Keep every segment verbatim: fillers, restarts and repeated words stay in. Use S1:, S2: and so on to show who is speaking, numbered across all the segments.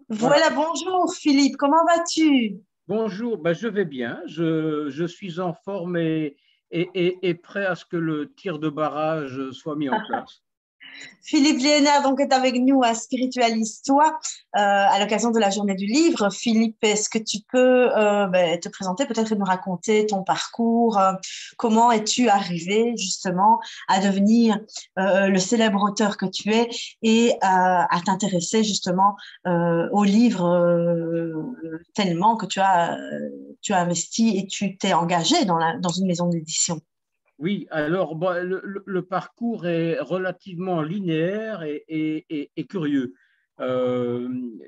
S1: Voilà.
S2: Voilà, bonjour Philippe, comment vas-tu?
S1: Bonjour, ben, je vais bien. Je, je suis en forme et, et, et- et prêt à ce que le tir de barrage soit mis en place.
S2: Philippe Léonard donc est avec nous à Spiritualise-toi euh, à l'occasion de la journée du livre. Philippe, est-ce que tu peux euh, ben, te présenter, peut-être nous raconter ton parcours, euh, comment es-tu arrivé justement à devenir euh, le célèbre auteur que tu es et à, à t'intéresser justement euh, au livre euh, tellement que tu as, euh, tu as investi et tu t'es engagé dans, la, dans une maison d'édition.
S1: Oui, alors bon, le, le- le parcours est relativement linéaire et, et- et- et curieux. Euh,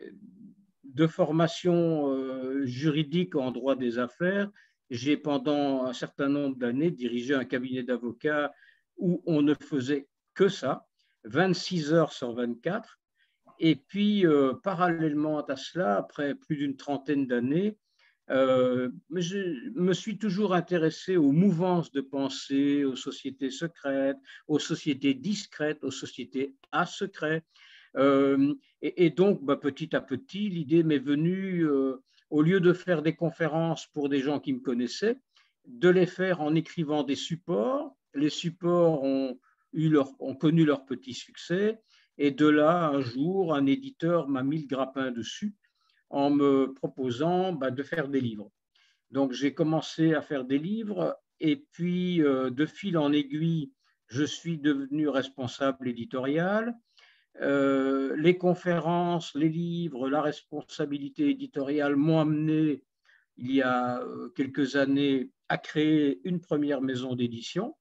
S1: de formation euh, juridique en droit des affaires, j'ai pendant un certain nombre d'années dirigé un cabinet d'avocats où on ne faisait que ça, vingt-six heures sur vingt-quatre. Et puis, euh, parallèlement à cela, après plus d'une trentaine d'années, euh, je me suis toujours intéressé aux mouvances de pensée, aux sociétés secrètes, aux sociétés discrètes, aux sociétés à secret. Euh, et, et, donc, bah, petit à petit, l'idée m'est venue, euh, au lieu de faire des conférences pour des gens qui me connaissaient, de les faire en écrivant des supports. Les supports ont, eu leur, ont connu leur petit succès. Et de là, un jour, un éditeur m'a mis le grappin dessus en me proposant bah, de faire des livres. Donc, j'ai commencé à faire des livres et puis, euh, de fil en aiguille, je suis devenu responsable éditorial. Euh, les conférences, les livres, la responsabilité éditoriale m'ont amené, il y a euh, quelques années, à créer une première maison d'édition.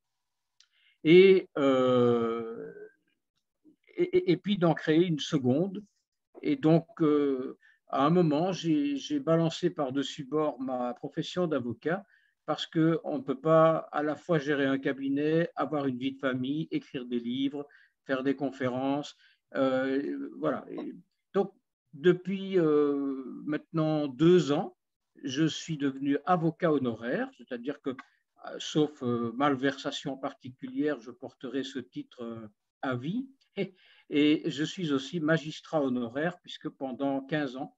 S1: Et, euh, et, et, puis d'en créer une seconde. Et donc, euh, à un moment, j'ai balancé par-dessus bord ma profession d'avocat parce qu'on ne peut pas à la fois gérer un cabinet, avoir une vie de famille, écrire des livres, faire des conférences. Euh, voilà. Et donc, depuis euh, maintenant deux ans, je suis devenu avocat honoraire, c'est-à-dire que, euh, sauf euh, malversation particulière, je porterai ce titre euh, à vie. Et, et je suis aussi magistrat honoraire, puisque pendant quinze ans,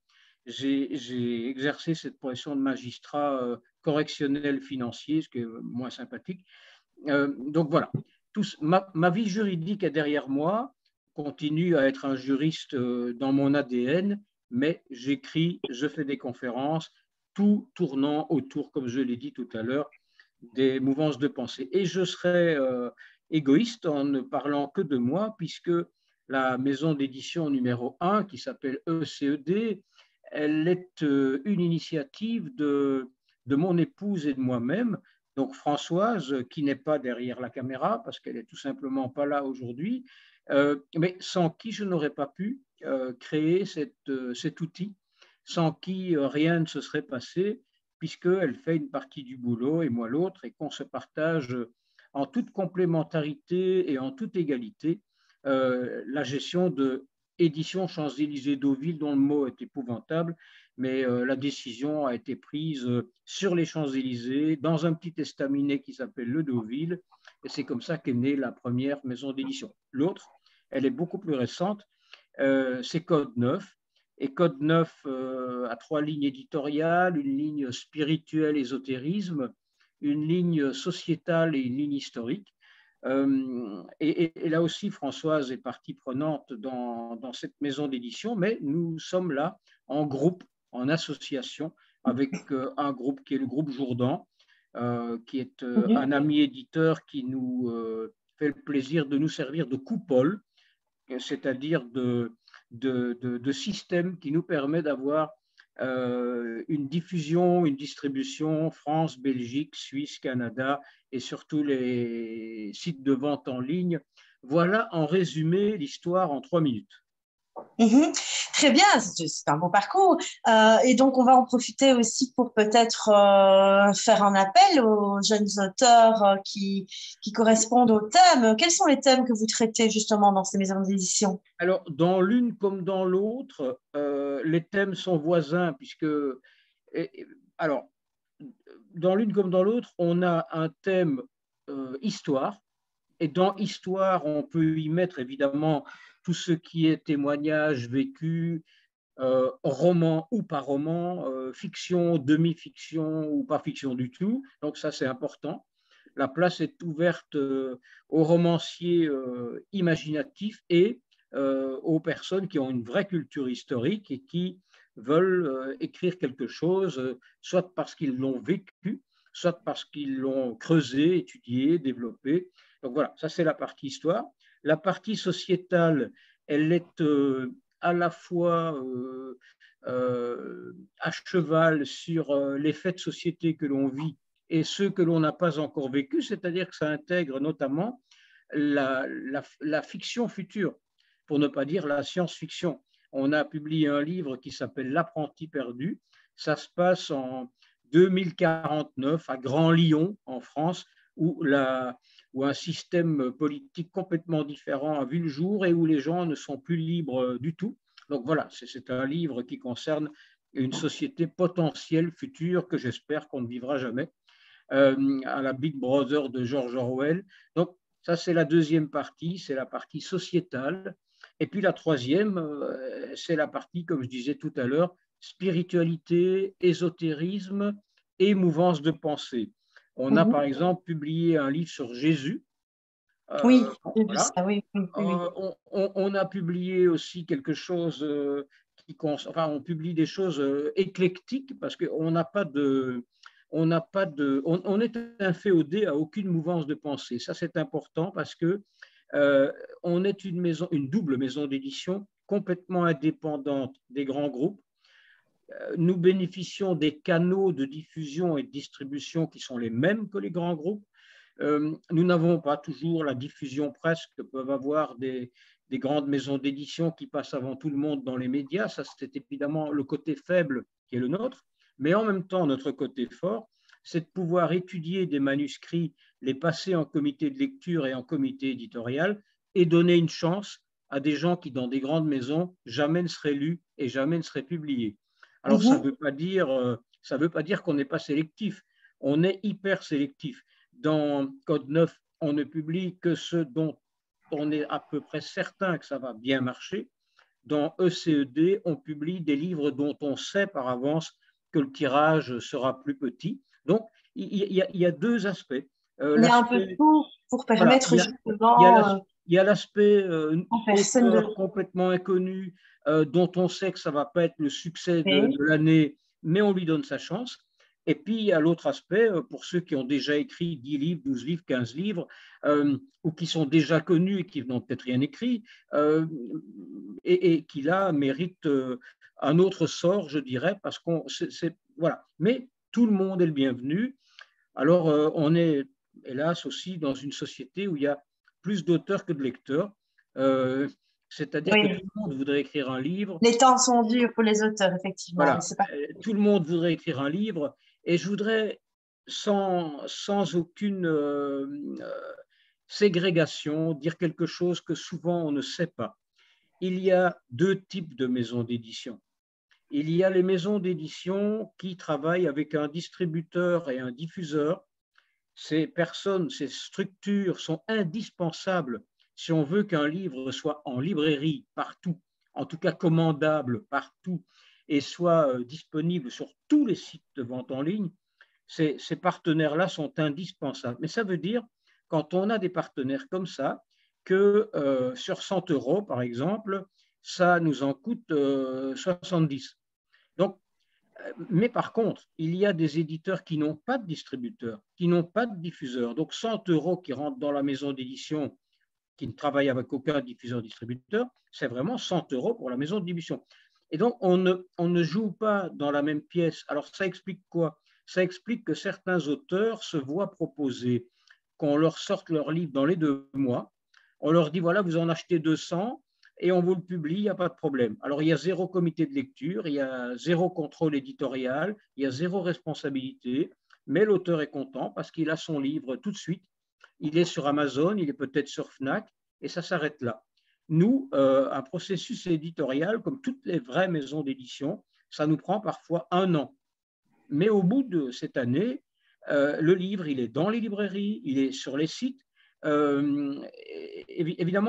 S1: j'ai exercé cette profession de magistrat euh, correctionnel financier, ce qui est moins sympathique. Euh, donc voilà, tout, ma, ma, vie juridique est derrière moi, continue à être un juriste euh, dans mon A D N, mais j'écris, je fais des conférences, tout tournant autour, comme je l'ai dit tout à l'heure, des mouvances de pensée. Et je serais euh, égoïste en ne parlant que de moi, puisque la maison d'édition numéro un, qui s'appelle E C E D, elle est euh, une initiative de, de mon épouse et de moi-même, donc Françoise, qui n'est pas derrière la caméra, parce qu'elle n'est tout simplement pas là aujourd'hui, euh, mais sans qui je n'aurais pas pu euh, créer cette, euh, cet outil, sans qui euh, rien ne se serait passé, puisqu'elle fait une partie du boulot et moi l'autre, et qu'on se partage en toute complémentarité et en toute égalité euh, la gestion de édition Champs-Élysées Deauville, dont le mot est épouvantable, mais euh, la décision a été prise sur les Champs-Élysées, dans un petit estaminet qui s'appelle le Deauville, et c'est comme ça qu'est née la première maison d'édition. L'autre, elle est beaucoup plus récente, euh, c'est Code neuf, et Code neuf euh, a trois lignes éditoriales, une ligne spirituelle, ésotérisme, une ligne sociétale et une ligne historique. Euh, et, et, et, là aussi, Françoise est partie prenante dans, dans cette maison d'édition, mais nous sommes là en groupe, en association, avec euh, un groupe qui est le groupe Jourdan, euh, qui est euh, un
S2: Mhm.
S1: ami éditeur qui nous euh, fait le plaisir de nous servir de coupole, c'est-à-dire de, de, de, de système qui nous permet d'avoir euh, une diffusion, une distribution France, Belgique, Suisse, Canada et surtout les sites de vente en ligne. Voilà en résumé l'histoire en trois minutes.
S2: Mhm. Très bien, c'est c'est un bon parcours. Euh, et donc, on va en profiter aussi pour peut-être euh, faire un appel aux jeunes auteurs euh, qui, qui correspondent au thème. Quels sont les thèmes que vous traitez justement dans ces maisons d'édition?
S1: Alors, dans l'une comme dans l'autre, euh, les thèmes sont voisins, puisque, et, alors, dans l'une comme dans l'autre, on a un thème euh, histoire. Et dans histoire, on peut y mettre évidemment tout ce qui est témoignage vécu, euh, roman ou pas roman, euh, fiction, demi-fiction ou pas fiction du tout. Donc ça, c'est important. La place est ouverte euh, aux romanciers euh, imaginatifs et euh, aux personnes qui ont une vraie culture historique et qui veulent euh, écrire quelque chose, euh, soit parce qu'ils l'ont vécu, soit parce qu'ils l'ont creusé, étudié, développé. Donc voilà, ça c'est la partie histoire. La partie sociétale, elle est euh, à la fois euh, euh, à cheval sur euh, les faits de société que l'on vit et ceux que l'on n'a pas encore vécus, c'est-à-dire que ça intègre notamment la, la, la fiction future, pour ne pas dire la science-fiction. On a publié un livre qui s'appelle L'apprenti perdu. Ça se passe en deux mille quarante-neuf à Grand Lyon, en France, où, la, où un système politique complètement différent a vu le jour et où les gens ne sont plus libres du tout. Donc voilà, c'est un livre qui concerne une société potentielle future que j'espère qu'on ne vivra jamais, euh, à la Big Brother de George Orwell. Donc ça, c'est la deuxième partie, c'est la partie sociétale. Et puis la troisième, euh, c'est la partie, comme je disais tout à l'heure, spiritualité, ésotérisme et mouvance de pensée. On a
S2: Mhm.
S1: par exemple publié un livre sur Jésus.
S2: Oui,
S1: Euh,
S2: j'ai vu
S1: voilà.
S2: ça, oui, oui, oui.
S1: Euh, on, on, on, a publié aussi quelque chose euh, qui, enfin, on publie des choses euh, éclectiques parce qu'on n'a pas de, on n'a pas de, on, on est inféodé à aucune mouvance de pensée. Ça, c'est important parce que euh, on est une maison, une double maison d'édition complètement indépendante des grands groupes. Euh, nous bénéficions des canaux de diffusion et de distribution qui sont les mêmes que les grands groupes. Euh, nous n'avons pas toujours la diffusion presse que peuvent avoir des, des grandes maisons d'édition qui passent avant tout le monde dans les médias. Ça, c'est évidemment le côté faible qui est le nôtre. Mais en même temps, notre côté fort, c'est de pouvoir étudier des manuscrits, les passer en comité de lecture et en comité éditorial et donner une chance à des gens qui, dans des grandes maisons, jamais ne seraient lus et jamais ne seraient publiés. Alors, ça ne
S2: Mhm.
S1: veut pas dire, euh, ça veut pas dire qu'on n'est pas sélectif. On est hyper sélectif. Dans Code neuf, on ne publie que ce dont on est à peu près certain que ça va bien marcher. Dans E C E D, on publie des livres dont on sait par avance que le tirage sera plus petit. Donc, il y a, il y a deux aspects. Euh,
S2: Il y a un peu de
S1: l'aspect,
S2: tout pour
S1: voilà, il
S2: permettre
S1: y a, il y a
S2: justement euh,
S1: l'aspect euh,
S2: aux personnes de
S1: auteur complètement inconnu euh, dont on sait que ça ne va pas être le succès de,
S2: trouver.
S1: de l'année, mais on lui donne sa chance. Et puis, il y a l'autre aspect, euh, pour ceux qui ont déjà écrit dix livres, douze livres, quinze livres, euh, ou qui sont déjà connus et qui n'ont peut-être rien écrit, euh, et, et qui là méritent euh, un autre sort, je dirais, parce qu'on, c'est, voilà. Mais tout le monde est le bienvenu. Alors, euh, on est, hélas, aussi dans une société où il y a plus d'auteurs que de lecteurs. Euh, C'est-à-dire que tout
S2: Oui,
S1: le monde voudrait écrire un livre.
S2: les temps sont durs pour les auteurs, effectivement, mais
S1: Voilà,
S2: c'est pas.
S1: euh, tout le monde voudrait écrire un livre. Et je voudrais, sans, sans aucune euh, euh, ségrégation, dire quelque chose que souvent on ne sait pas. Il y a deux types de maisons d'édition. Il y a les maisons d'édition qui travaillent avec un distributeur et un diffuseur. Ces personnes, ces structures sont indispensables si on veut qu'un livre soit en librairie partout, en tout cas commandable partout, et soit disponible sur tous les sites de vente en ligne. Ces, ces partenaires-là sont indispensables. Mais ça veut dire, quand on a des partenaires comme ça, que euh, sur cent euros, par exemple, ça nous en coûte euh, soixante-dix. Donc, mais par contre, il y a des éditeurs qui n'ont pas de distributeur, qui n'ont pas de diffuseur. Donc, cent euros qui rentrent dans la maison d'édition, qui ne travaille avec aucun diffuseur-distributeur, c'est vraiment cent euros pour la maison d'édition. Et donc, on ne, on ne joue pas dans la même pièce. Alors, ça explique quoi? Ça explique que certains auteurs se voient proposer qu'on leur sorte leur livre dans les deux mois. On leur dit, voilà, vous en achetez deux cents et on vous le publie, il n'y a pas de problème. Alors, il y a zéro comité de lecture, il y a zéro contrôle éditorial, il y a zéro responsabilité, mais l'auteur est content parce qu'il a son livre tout de suite. Il est sur Amazon, il est peut-être sur Fnac, et ça s'arrête là. Nous, euh, un processus éditorial, comme toutes les vraies maisons d'édition, ça nous prend parfois un an. Mais au bout de cette année, euh, le livre, il est dans les librairies, il est sur les sites. Euh, évidemment,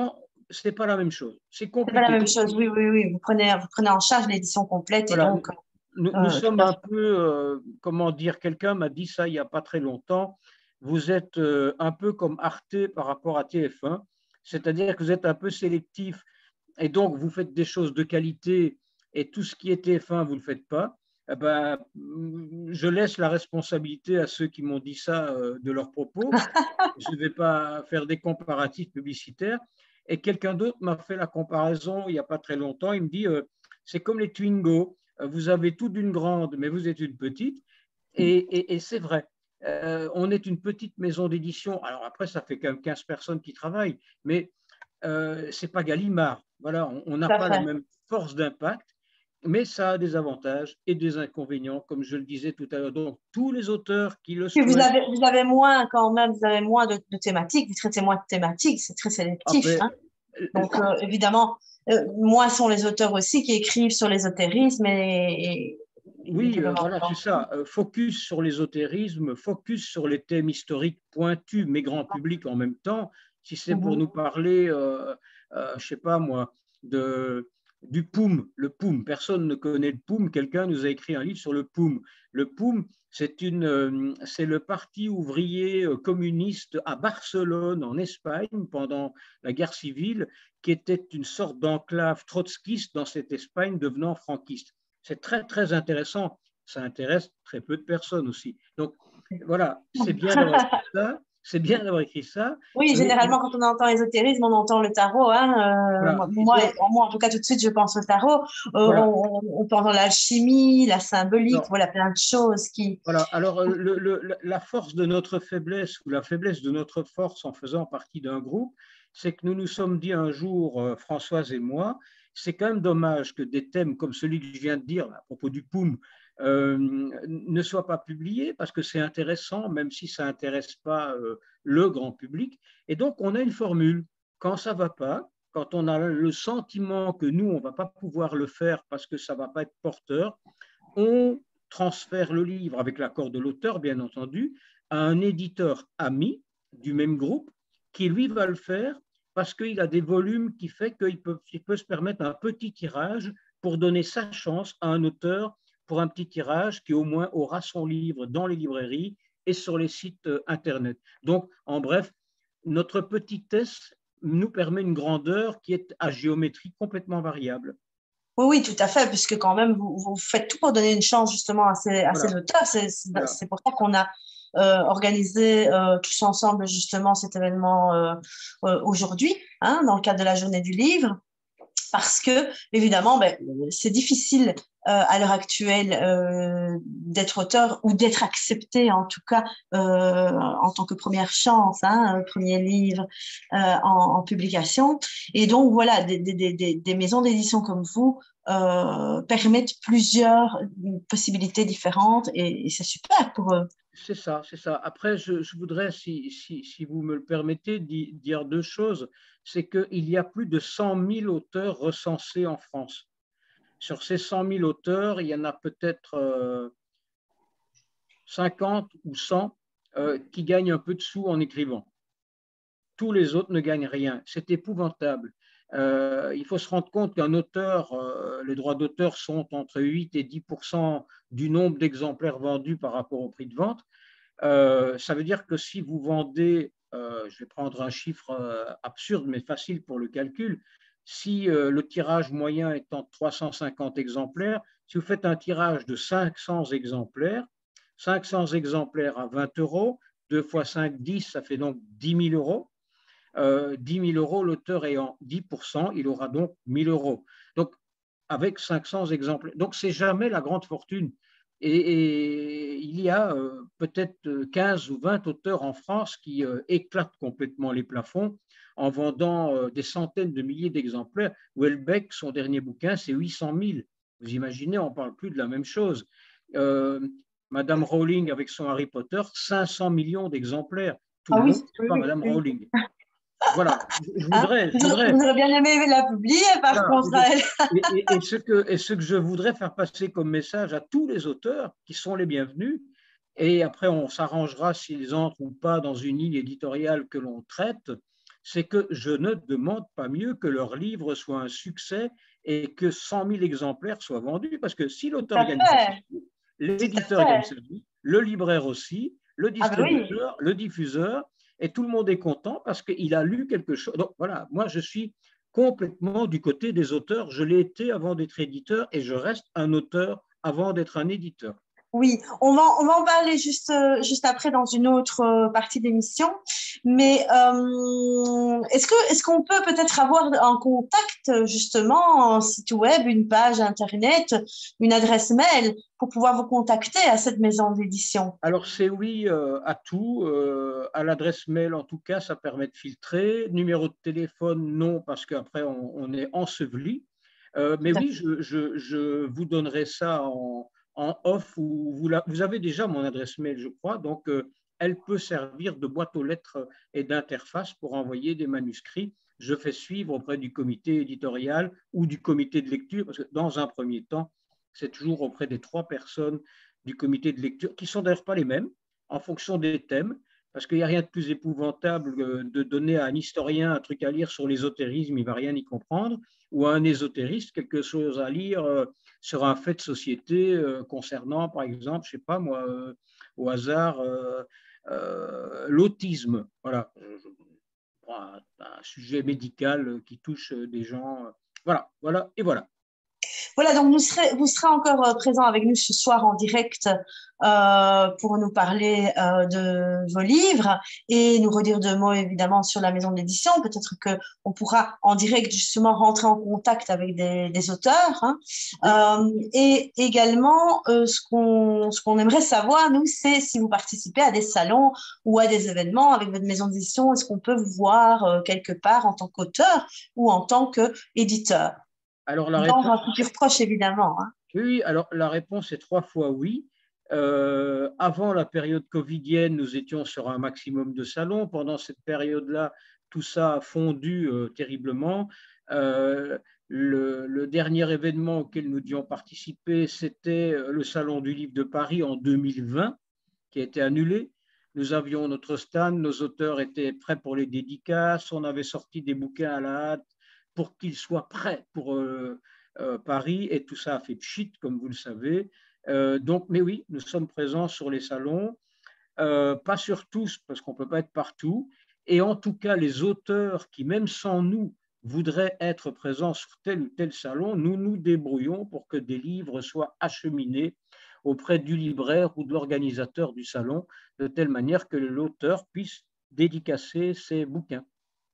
S1: c'est pas la même chose. C'est
S2: C'est pas la
S1: compliqué.
S2: même chose, oui, oui, oui. Vous prenez, vous prenez en charge l'édition complète et
S1: Voilà,
S2: donc,
S1: nous, nous
S2: euh, tout
S1: sommes
S2: à
S1: un
S2: fait.
S1: peu, euh, comment dire, quelqu'un m'a dit ça il n'y a pas très longtemps, vous êtes euh, un peu comme Arte par rapport à T F un, c'est-à-dire que vous êtes un peu sélectif et donc vous faites des choses de qualité et tout ce qui est T F un, vous ne le faites pas. Eh ben, je laisse la responsabilité à ceux qui m'ont dit ça euh, de leurs propos. Je ne vais pas faire des comparatifs publicitaires. Et quelqu'un d'autre m'a fait la comparaison il n'y a pas très longtemps. Il me dit, euh, c'est comme les Twingo, vous avez tout d'une grande, mais vous êtes une petite. Et, et, et c'est vrai, euh, on est une petite maison d'édition. Alors après, ça fait quand même quinze personnes qui travaillent, mais euh, ce n'est pas Gallimard. Voilà, on n'a
S2: Tout à
S1: pas la
S2: fait.
S1: même force d'impact, mais ça a des avantages et des inconvénients, comme je le disais tout à l'heure. Donc, tous les auteurs qui le
S2: Puis vous
S1: souhaitent,
S2: avez, vous avez moins quand même, vous avez moins de, de thématiques, vous traitez moins de thématiques, c'est très sélectif,
S1: après,
S2: hein. Donc, euh, évidemment, euh, moins sont les auteurs aussi qui écrivent sur l'ésotérisme et, et, et
S1: oui, euh,
S2: évidemment.
S1: voilà, c'est ça. Euh, focus sur l'ésotérisme, focus sur les thèmes historiques pointus, mais grand public en même temps. Si c'est pour
S2: Mhm.
S1: nous parler, euh, euh, je sais pas moi, de, du Poum, le Poum. Personne ne connaît le Poum. Quelqu'un nous a écrit un livre sur le Poum. Le Poum, c'est une, euh, c'est le parti ouvrier euh, communiste à Barcelone, en Espagne, pendant la guerre civile, qui était une sorte d'enclave trotskiste dans cette Espagne devenant franquiste. C'est très, très intéressant. Ça intéresse très peu de personnes aussi. Donc, voilà, c'est bien d'avoir écrit ça. C'est bien d'avoir écrit ça.
S2: Oui,
S1: Mais
S2: généralement, quand on entend ésotérisme, on entend le tarot, hein. Euh,
S1: voilà.
S2: moi,
S1: Et
S2: moi,
S1: donc,
S2: moi, en tout cas, tout de suite, je pense au tarot. Euh,
S1: voilà.
S2: on, on peut entendre l'alchimie, la symbolique,
S1: Alors,
S2: voilà, plein de choses qui…
S1: voilà. Alors le, le, la force de notre faiblesse ou la faiblesse de notre force en faisant partie d'un groupe, c'est que nous nous sommes dit un jour, euh, Françoise et moi, c'est quand même dommage que des thèmes comme celui que je viens de dire à propos du Poum euh, ne soient pas publiés parce que c'est intéressant, même si ça n'intéresse pas euh, le grand public. Et donc, on a une formule. Quand ça ne va pas, quand on a le sentiment que nous, on ne va pas pouvoir le faire parce que ça ne va pas être porteur, on transfère le livre avec l'accord de l'auteur, bien entendu, à un éditeur ami du même groupe qui, lui, va le faire parce qu'il a des volumes qui fait qu'il peut, il peut se permettre un petit tirage pour donner sa chance à un auteur pour un petit tirage qui au moins aura son livre dans les librairies et sur les sites Internet. Donc, en bref, notre petit test nous permet une grandeur qui est à géométrie complètement variable.
S2: Oui, oui, tout à fait, puisque quand même, vous, vous faites tout pour donner une chance justement à ces, à ces
S1: Voilà,
S2: auteurs. C'est
S1: voilà.
S2: c'est pour ça qu'on a euh, organisé euh, tous ensemble justement cet événement euh, euh, aujourd'hui, hein, dans le cadre de la journée du livre. Parce que, évidemment, ben, c'est difficile euh, à l'heure actuelle euh, d'être auteur ou d'être accepté, en tout cas, euh, en tant que première chance, hein, premier livre euh, en, en publication. Et donc, voilà, des, des, des, des maisons d'édition comme vous euh, permettent plusieurs possibilités différentes et, et c'est super pour eux.
S1: C'est ça, c'est ça. Après, je, je voudrais, si, si, si, vous me le permettez, dire deux choses. C'est qu'il y a plus de cent mille auteurs recensés en France. Sur ces cent mille auteurs, il y en a peut-être euh, cinquante ou cent euh, qui gagnent un peu de sous en écrivant. Tous les autres ne gagnent rien. C'est épouvantable. Euh, il faut se rendre compte qu'un auteur, euh, les droits d'auteur sont entre huit et dix pour cent du nombre d'exemplaires vendus par rapport au prix de vente. Euh, ça veut dire que si vous vendez, euh, je vais prendre un chiffre euh, absurde mais facile pour le calcul, si euh, le tirage moyen est en trois cent cinquante exemplaires, si vous faites un tirage de cinq cents exemplaires, cinq cents exemplaires à vingt euros, deux fois cinq, dix, ça fait donc dix mille euros. Euh, dix mille euros, l'auteur ayant dix pour cent, il aura donc mille euros. Donc, avec cinq cents exemplaires. Donc, c'est jamais la grande fortune. Et, et il y a euh, peut-être quinze ou vingt auteurs en France qui euh, éclatent complètement les plafonds en vendant euh, des centaines de milliers d'exemplaires. Houellebecq, son dernier bouquin, c'est huit cent mille. Vous imaginez, on ne parle plus de la même chose. Euh, Madame Rowling, avec son Harry Potter, cinq cents millions d'exemplaires. Tout
S2: Ah
S1: le
S2: oui,
S1: monde,
S2: oui,
S1: pas
S2: oui,
S1: Madame
S2: oui.
S1: Rowling. Voilà, je
S2: Hein?
S1: voudrais, je
S2: Vous aurez,
S1: voudrais
S2: vous aurez bien aimé la publier, par
S1: voilà.
S2: contre, à elle.
S1: Et, et, et, ce que, et ce que je voudrais faire passer comme message à tous les auteurs qui sont les bienvenus, et après on s'arrangera s'ils entrent ou pas dans une ligne éditoriale que l'on traite, c'est que je ne demande pas mieux que leur livre soit un succès et que cent mille exemplaires soient vendus, parce que si
S2: Tout
S1: l'auteur
S2: à
S1: gagne sa
S2: fait,
S1: vie,
S2: tout à
S1: l'éditeur gagne
S2: fait.
S1: sa vie, le libraire aussi, le
S2: Ah ben oui.
S1: distributeur, le diffuseur, et tout le monde est content parce qu'il a lu quelque chose. Donc voilà, moi je suis complètement du côté des auteurs. Je l'ai été avant d'être éditeur et je reste un auteur avant d'être un éditeur.
S2: Oui, on va, on va en parler juste, euh, juste après dans une autre euh, partie d'émission. Mais euh, est-ce que, est-ce qu'on peut peut-être avoir un contact, justement, un site web, une page Internet, une adresse mail pour pouvoir vous contacter à cette maison d'édition?
S1: Alors, c'est oui euh, à tout. Euh, à l'adresse mail, en tout cas, ça permet de filtrer. Numéro de téléphone, non, parce qu'après, on, on est enseveli. Euh, mais
S2: Tout à
S1: oui,
S2: fait.
S1: je, je, je vous donnerai ça en, en off. Ou vous, la, vous avez déjà mon adresse mail, je crois. Donc, euh, elle peut servir de boîte aux lettres et d'interface pour envoyer des manuscrits. Je fais suivre auprès du comité éditorial ou du comité de lecture, parce que dans un premier temps, c'est toujours auprès des trois personnes du comité de lecture, qui ne sont d'ailleurs pas les mêmes, en fonction des thèmes, parce qu'il n'y a rien de plus épouvantable de donner à un historien un truc à lire sur l'ésotérisme, il ne va rien y comprendre, ou à un ésotériste quelque chose à lire euh, sur un fait de société euh, concernant, par exemple, je ne sais pas moi, euh, au hasard, euh, euh, l'autisme. Voilà, je prends un, un, sujet médical qui touche des gens. Voilà, voilà, et voilà.
S2: Voilà, donc vous serez, vous serez encore euh, présent avec nous ce soir en direct euh, pour nous parler euh, de vos livres et nous redire deux mots évidemment sur la maison d'édition. Peut-être qu'on pourra en direct justement rentrer en contact avec des, des auteurs. Hein.
S1: Oui.
S2: Euh, et également, euh, ce qu'on ce qu'on aimerait savoir, nous, c'est si vous participez à des salons ou à des événements avec votre maison d'édition, est-ce qu'on peut vous voir euh, quelque part en tant qu'auteur ou en tant qu'éditeur?
S1: Alors la
S2: Dans
S1: réponse,
S2: un futur proche, évidemment. Hein.
S1: oui, alors la réponse est trois fois oui. Euh, avant la période covidienne, nous étions sur un maximum de salons. Pendant cette période-là, tout ça a fondu euh, terriblement. Euh, le, le, dernier événement auquel nous devions participer, c'était le Salon du Livre de Paris en deux mille vingt, qui a été annulé. Nous avions notre stand, nos auteurs étaient prêts pour les dédicaces, on avait sorti des bouquins à la hâte pour qu'ils soient prêts pour euh, euh, Paris, et tout ça a fait pchit, comme vous le savez. Euh, donc, mais oui, nous sommes présents sur les salons, euh, pas sur tous, parce qu'on ne peut pas être partout, et en tout cas, les auteurs qui, même sans nous, voudraient être présents sur tel ou tel salon, nous nous débrouillons pour que des livres soient acheminés auprès du libraire ou de l'organisateur du salon, de telle manière que l'auteur puisse dédicacer ses bouquins.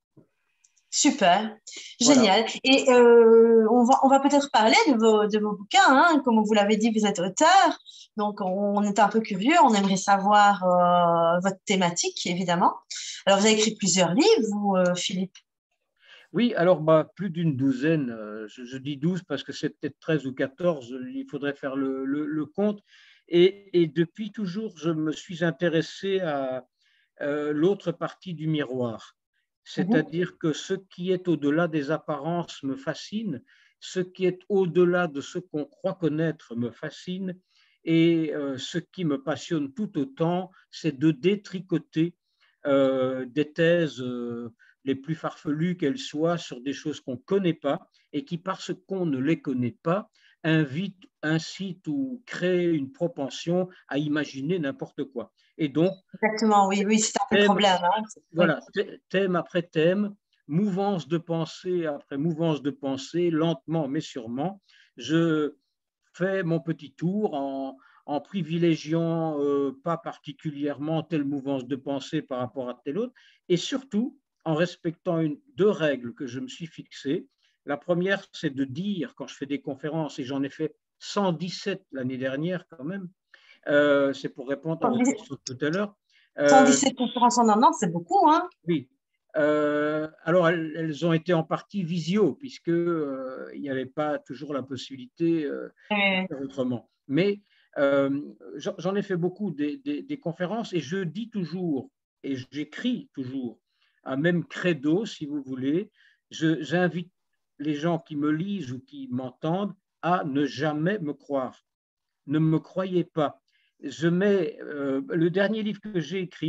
S2: Super,
S1: Voilà.
S2: génial. Et euh, on va, on va peut-être parler de vos, de vos bouquins. Hein. Comme vous l'avez dit, vous êtes auteur, donc on est un peu curieux, on aimerait savoir euh, votre thématique, évidemment. Alors, vous avez écrit plusieurs livres, vous, euh, Philippe?
S1: Oui, alors bah, plus d'une douzaine, euh, je, je, dis douze parce que c'est peut-être treize ou quatorze, il faudrait faire le, le, le compte. Et, et, depuis toujours, je me suis intéressé à euh, l'autre partie du miroir.
S2: Mm-hmm.
S1: C'est-à-dire que ce qui est au-delà des apparences me fascine, ce qui est au-delà de ce qu'on croit connaître me fascine, et euh, ce qui me passionne tout autant, c'est de détricoter euh, des thèses euh, les plus farfelues qu'elles soient sur des choses qu'on ne connaît pas et qui, parce qu'on ne les connaît pas, invitent, incitent ou créent une propension à imaginer n'importe quoi. Et donc,
S2: Exactement, oui, oui, c'est un peu le
S1: thème,
S2: problème. Hein. Oui.
S1: voilà, thème après thème, mouvance de pensée après mouvance de pensée, lentement mais sûrement, je fais mon petit tour en, en privilégiant euh, pas particulièrement telle mouvance de pensée par rapport à telle autre, et surtout en respectant une, deux règles que je me suis fixées. La première, c'est de dire, quand je fais des conférences, et j'en ai fait cent dix-sept l'année dernière quand même, euh, c'est pour répondre à votre question de tout à l'heure. Euh,
S2: cent dix-sept conférences en un an, c'est beaucoup, hein?
S1: oui. Euh, alors, elles, elles, ont été en partie visio, puisqu'il euh, n'y avait pas toujours la possibilité euh, de
S2: Oui.
S1: faire autrement. Mais euh, j'en ai fait beaucoup des, des, des conférences, et je dis toujours, et j'écris toujours, un même credo, si vous voulez, j'invite les gens qui me lisent ou qui m'entendent à ne jamais me croire. Ne me croyez pas. Je mets euh, le dernier livre que j'ai écrit,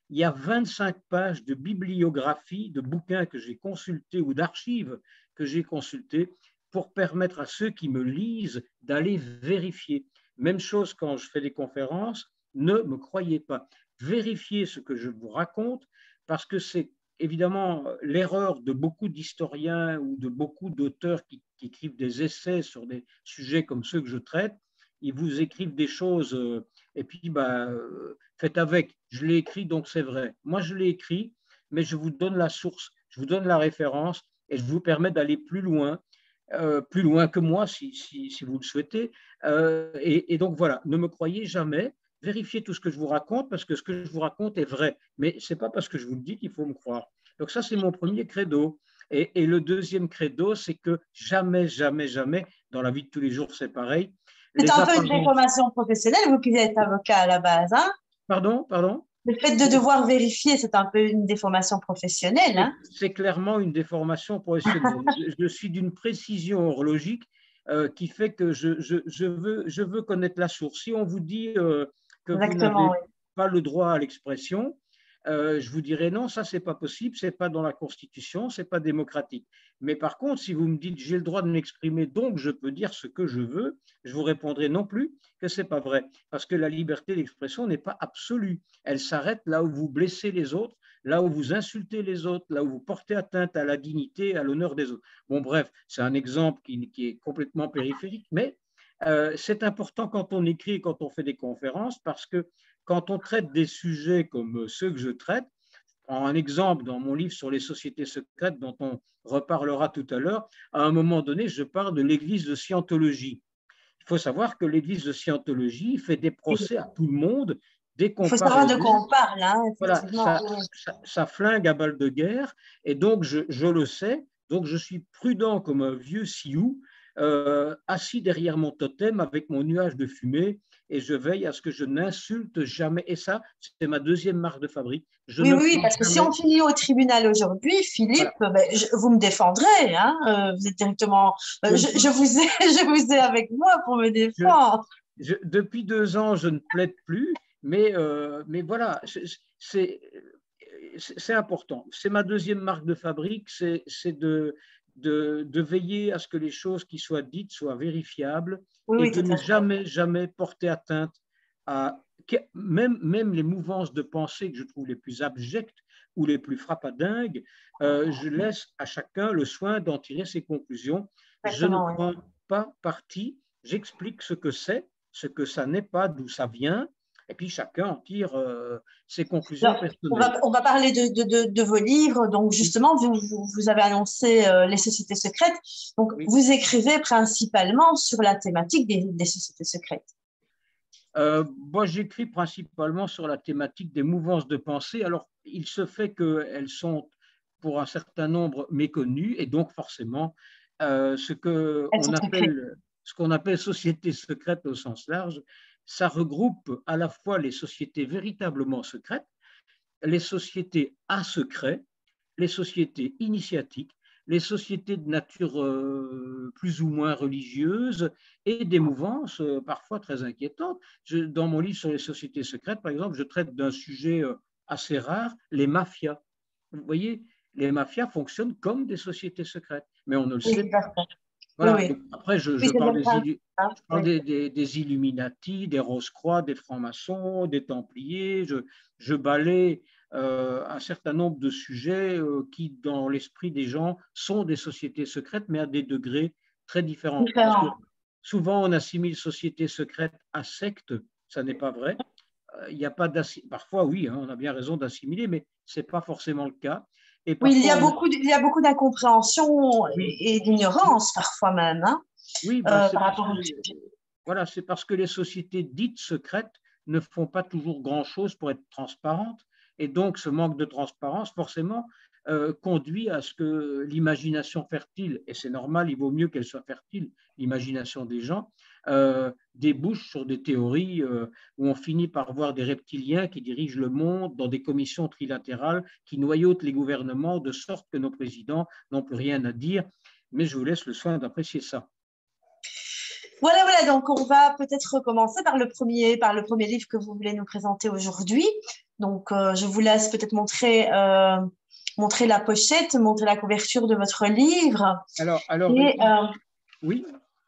S1: il y a vingt-cinq pages de bibliographie, de bouquins que j'ai consultés ou d'archives que j'ai consultés pour permettre à ceux qui me lisent d'aller vérifier. Même chose quand je fais des conférences, ne me croyez pas. Vérifiez ce que je vous raconte parce que c'est évidemment l'erreur de beaucoup d'historiens ou de beaucoup d'auteurs qui, qui écrivent des essais sur des sujets comme ceux que je traite. Ils vous écrivent des choses euh, et puis bah, euh, faites avec. Je l'ai écrit donc c'est vrai. Moi je l'ai écrit, mais je vous donne la source, je vous donne la référence et je vous permets d'aller plus loin, euh, plus loin que moi si, si, si vous le souhaitez. Euh, et, et donc voilà, ne me croyez jamais. Vérifiez tout ce que je vous raconte parce que ce que je vous raconte est vrai. Mais ce n'est pas parce que je vous le dis qu'il faut me croire. Donc ça, c'est mon premier credo. Et, et le deuxième credo, c'est que jamais, jamais, jamais, dans la vie de tous les jours, c'est pareil.
S2: C'est
S1: Les
S2: un peu une
S1: apparences...
S2: déformation professionnelle, vous qui êtes avocat à la base, hein?
S1: Pardon, pardon.
S2: Le fait de devoir vérifier, c'est un peu une déformation professionnelle, hein?
S1: C'est clairement une déformation professionnelle. Je, je suis d'une précision horlogique euh, qui fait que je, je, je, veux, je veux connaître la source. Si on vous dit euh, que vous
S2: Exactement,
S1: n'avez
S2: oui.
S1: pas le droit à l'expression, euh, je vous dirais non, ça c'est pas possible, c'est pas dans la Constitution, c'est pas démocratique. Mais par contre, si vous me dites j'ai le droit de m'exprimer, donc je peux dire ce que je veux, je vous répondrai non plus que c'est pas vrai, parce que la liberté d'expression n'est pas absolue. Elle s'arrête là où vous blessez les autres, là où vous insultez les autres, là où vous portez atteinte à la dignité, à l'honneur des autres. Bon, bref, c'est un exemple qui, qui est complètement périphérique, mais euh, c'est important quand on écrit et quand on fait des conférences, parce que quand on traite des sujets comme ceux que je traite, en un exemple dans mon livre sur les sociétés secrètes dont on reparlera tout à l'heure, à un moment donné, je parle de l'église de Scientologie. Il faut savoir que l'église de Scientologie fait des procès à tout le monde dès
S2: Il
S1: qu'on
S2: faut
S1: parle
S2: savoir de quoi
S1: d'elle.
S2: on parle, hein,
S1: Voilà,
S2: effectivement.
S1: ça, ça, ça flingue à balles de guerre, et donc je, je le sais, donc je suis prudent comme un vieux sioux, euh, assis derrière mon totem avec mon nuage de fumée, et je veille à ce que je n'insulte jamais. Et ça, c'est ma deuxième marque de fabrique. Je
S2: Oui,
S1: ne
S2: oui,
S1: prends
S2: parce que si
S1: jamais.
S2: on finit au tribunal aujourd'hui, Philippe,
S1: Voilà.
S2: ben, je- vous me défendrez, hein, euh, vous êtes directement,
S1: Je
S2: euh,
S1: ne
S2: je,
S1: peux,
S2: je vous ai, je vous ai avec moi pour me
S1: je,
S2: défendre.
S1: je, depuis deux ans, je ne plaide plus, mais, euh, mais voilà, c'est c'est important. C'est ma deuxième marque de fabrique, c'est de, de, de veiller à ce que les choses qui soient dites soient vérifiables
S2: Oui,
S1: et
S2: oui,
S1: de
S2: tout
S1: ne
S2: à fait.
S1: jamais, jamais porter atteinte à même, même les mouvances de pensée que je trouve les plus abjectes ou les plus frappadingues. Euh, je laisse à chacun le soin d'en tirer ses conclusions. Je ne
S2: Exactement, oui.
S1: prends pas parti, j'explique ce que c'est, ce que ça n'est pas, d'où ça vient, et puis chacun en tire euh, ses conclusions
S2: Alors, on
S1: personnelles.
S2: va, on va parler de, de, de, de vos livres. Donc,
S1: Oui,
S2: justement, vous, vous, vous avez annoncé euh, les sociétés secrètes. Donc,
S1: oui.
S2: vous écrivez principalement sur la thématique des, des sociétés secrètes.
S1: Euh, moi, j'écris principalement sur la thématique des mouvances de pensée. Alors, il se fait qu'elles sont, pour un certain nombre, méconnues, et donc forcément, euh, ce que
S2: Elles
S1: on
S2: sont secrètes.
S1: appelle, ce qu'on appelle sociétés secrètes au sens large, ça regroupe à la fois les sociétés véritablement secrètes, les sociétés à secret, les sociétés initiatiques, les sociétés de nature euh, plus ou moins religieuse et des mouvances euh, parfois très inquiétantes. Je, dans mon livre sur les sociétés secrètes, par exemple, je traite d'un sujet euh, assez rare, les mafias. Vous voyez, les mafias fonctionnent comme des sociétés secrètes, mais on ne le
S2: Oui,
S1: sait
S2: tout à
S1: pas.
S2: fait. Oui,
S1: Voilà.
S2: oui.
S1: Donc, après, je,
S2: Oui,
S1: je
S2: c'est
S1: parle,
S2: bien
S1: des,
S2: ça.
S1: illu-
S2: Hein,
S1: je parle
S2: oui.
S1: des, des, des Illuminati, des Rose-Croix, des francs-maçons, des Templiers. Je, je balaie euh, un certain nombre de sujets euh, qui, dans l'esprit des gens, sont des sociétés secrètes, mais à des degrés très différents. Parce que
S2: Différent.
S1: souvent, on assimile société secrète à secte. Ça n'est pas vrai. Euh, Il n'y a pas Parfois, oui, hein, on a bien raison d'assimiler, mais ce n'est pas forcément le cas. Et
S2: Oui, il y
S1: parfois,
S2: a
S1: on a...
S2: beaucoup, il y a beaucoup d'incompréhension
S1: Oui,
S2: et, et d'ignorance parfois même, hein,
S1: oui, bah,
S2: euh,
S1: c'est
S2: par
S1: parce
S2: rapport
S1: que
S2: au sujet.
S1: voilà, c'est parce que les sociétés dites secrètes ne font pas toujours grand-chose pour être transparentes. Et donc, ce manque de transparence, forcément, euh, conduit à ce que l'imagination fertile, et c'est normal, il vaut mieux qu'elle soit fertile, l'imagination des gens, euh, débouche sur des théories euh, où on finit par voir des reptiliens qui dirigent le monde dans des commissions trilatérales qui noyautent les gouvernements de sorte que nos présidents n'ont plus rien à dire. Mais je vous laisse le soin d'apprécier ça.
S2: Voilà, voilà, donc on va peut-être recommencer par le premier, par le premier livre que vous voulez nous présenter aujourd'hui. Donc, euh, je vous laisse peut-être montrer, euh, montrer la pochette, montrer la couverture de votre livre
S1: Alors, alors
S2: et, euh,
S1: oui.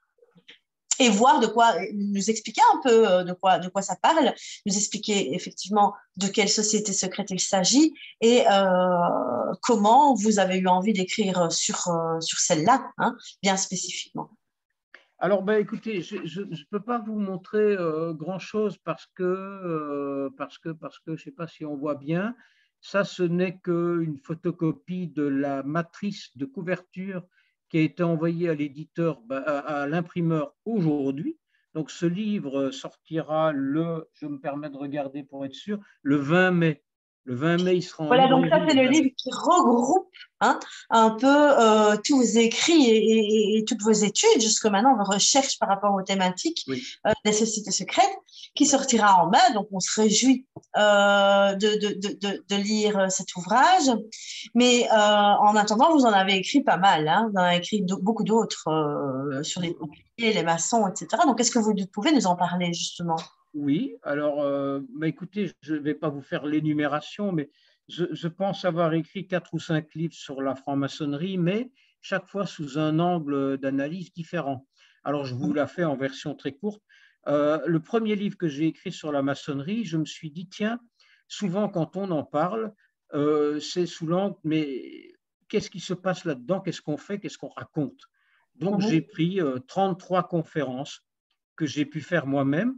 S2: et voir de quoi, nous expliquer un peu euh, de quoi, de quoi ça parle, nous expliquer effectivement de quelle société secrète il s'agit et euh, comment vous avez eu envie d'écrire sur, euh, sur celle-là, hein, bien spécifiquement.
S1: Alors, ben, écoutez, je ne peux pas vous montrer euh, grand-chose parce que, euh, parce que, parce que, je ne sais pas si on voit bien, ça, ce n'est qu'une photocopie de la matrice de couverture qui a été envoyée à l'éditeur, ben, à, à l'imprimeur aujourd'hui. Donc, ce livre sortira le, je me permets de regarder pour être sûr, le vingt mai. Le vingt mai, il sera en
S2: Voilà, donc ça,
S1: librairie
S2: c'est
S1: le
S2: le
S1: vingt mai.
S2: livre qui regroupe hein, un peu euh, tous vos écrits et, et, et, toutes vos études, jusque maintenant, vos recherches par rapport aux thématiques
S1: Oui.
S2: euh, des sociétés secrètes, qui
S1: Oui.
S2: sortira en mai. Donc, on se réjouit euh, de, de, de, de lire cet ouvrage. Mais euh, en attendant, vous en avez écrit pas mal. Hein, vous en avez écrit beaucoup d'autres euh, sur les pompiers, les maçons, et cetera. Donc, est-ce que vous pouvez nous en parler, justement?
S1: Oui, alors, euh, bah, écoutez, je ne vais pas vous faire l'énumération, mais je, je pense avoir écrit quatre ou cinq livres sur la franc-maçonnerie, mais chaque fois sous un angle d'analyse différent. Alors, je vous la fais en version très courte. Euh, le premier livre que j'ai écrit sur la maçonnerie, je me suis dit, tiens, souvent quand on en parle, euh, c'est sous l'angle, mais qu'est-ce qui se passe là-dedans? Qu'est-ce qu'on fait? Qu'est-ce qu'on raconte? Donc,
S2: Mm-hmm.
S1: j'ai pris euh, trente-trois conférences que j'ai pu faire moi-même.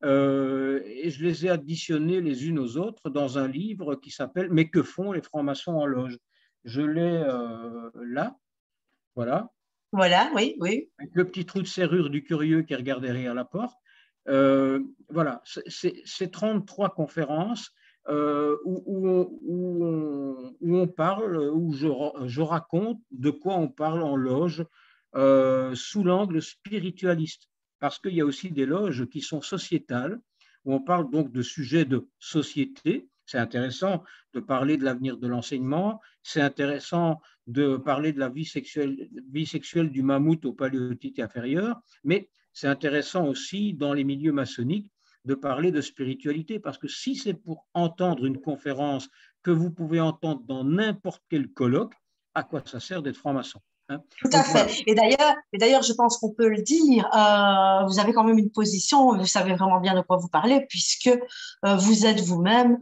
S1: Euh, et je les ai additionnées les unes aux autres dans un livre qui s'appelle « Mais que font les francs-maçons en loge ?» Je l'ai euh, là, voilà.
S2: Voilà, oui, oui.
S1: Avec le petit trou de serrure du curieux qui regardait derrière la porte. Euh, voilà, c'est trente-trois conférences euh, où, où, on, où, on, où on parle, où je, je raconte de quoi on parle en loge euh, sous l'angle spiritualiste. Parce qu'il y a aussi des loges qui sont sociétales, où on parle donc de sujets de société. C'est intéressant de parler de l'avenir de l'enseignement, c'est intéressant de parler de la vie sexuelle, vie sexuelle du mammouth au paléolithique inférieur, mais c'est intéressant aussi dans les milieux maçonniques de parler de spiritualité, parce que si c'est pour entendre une conférence que vous pouvez entendre dans n'importe quel colloque, à quoi ça sert d'être franc-maçon? Hein?
S2: Tout à
S1: Donc,
S2: fait.
S1: voilà.
S2: Et d'ailleurs, et d'ailleurs, je pense qu'on peut le dire, euh, vous avez quand même une position, vous savez vraiment bien de quoi vous parlez, puisque euh, vous êtes vous-même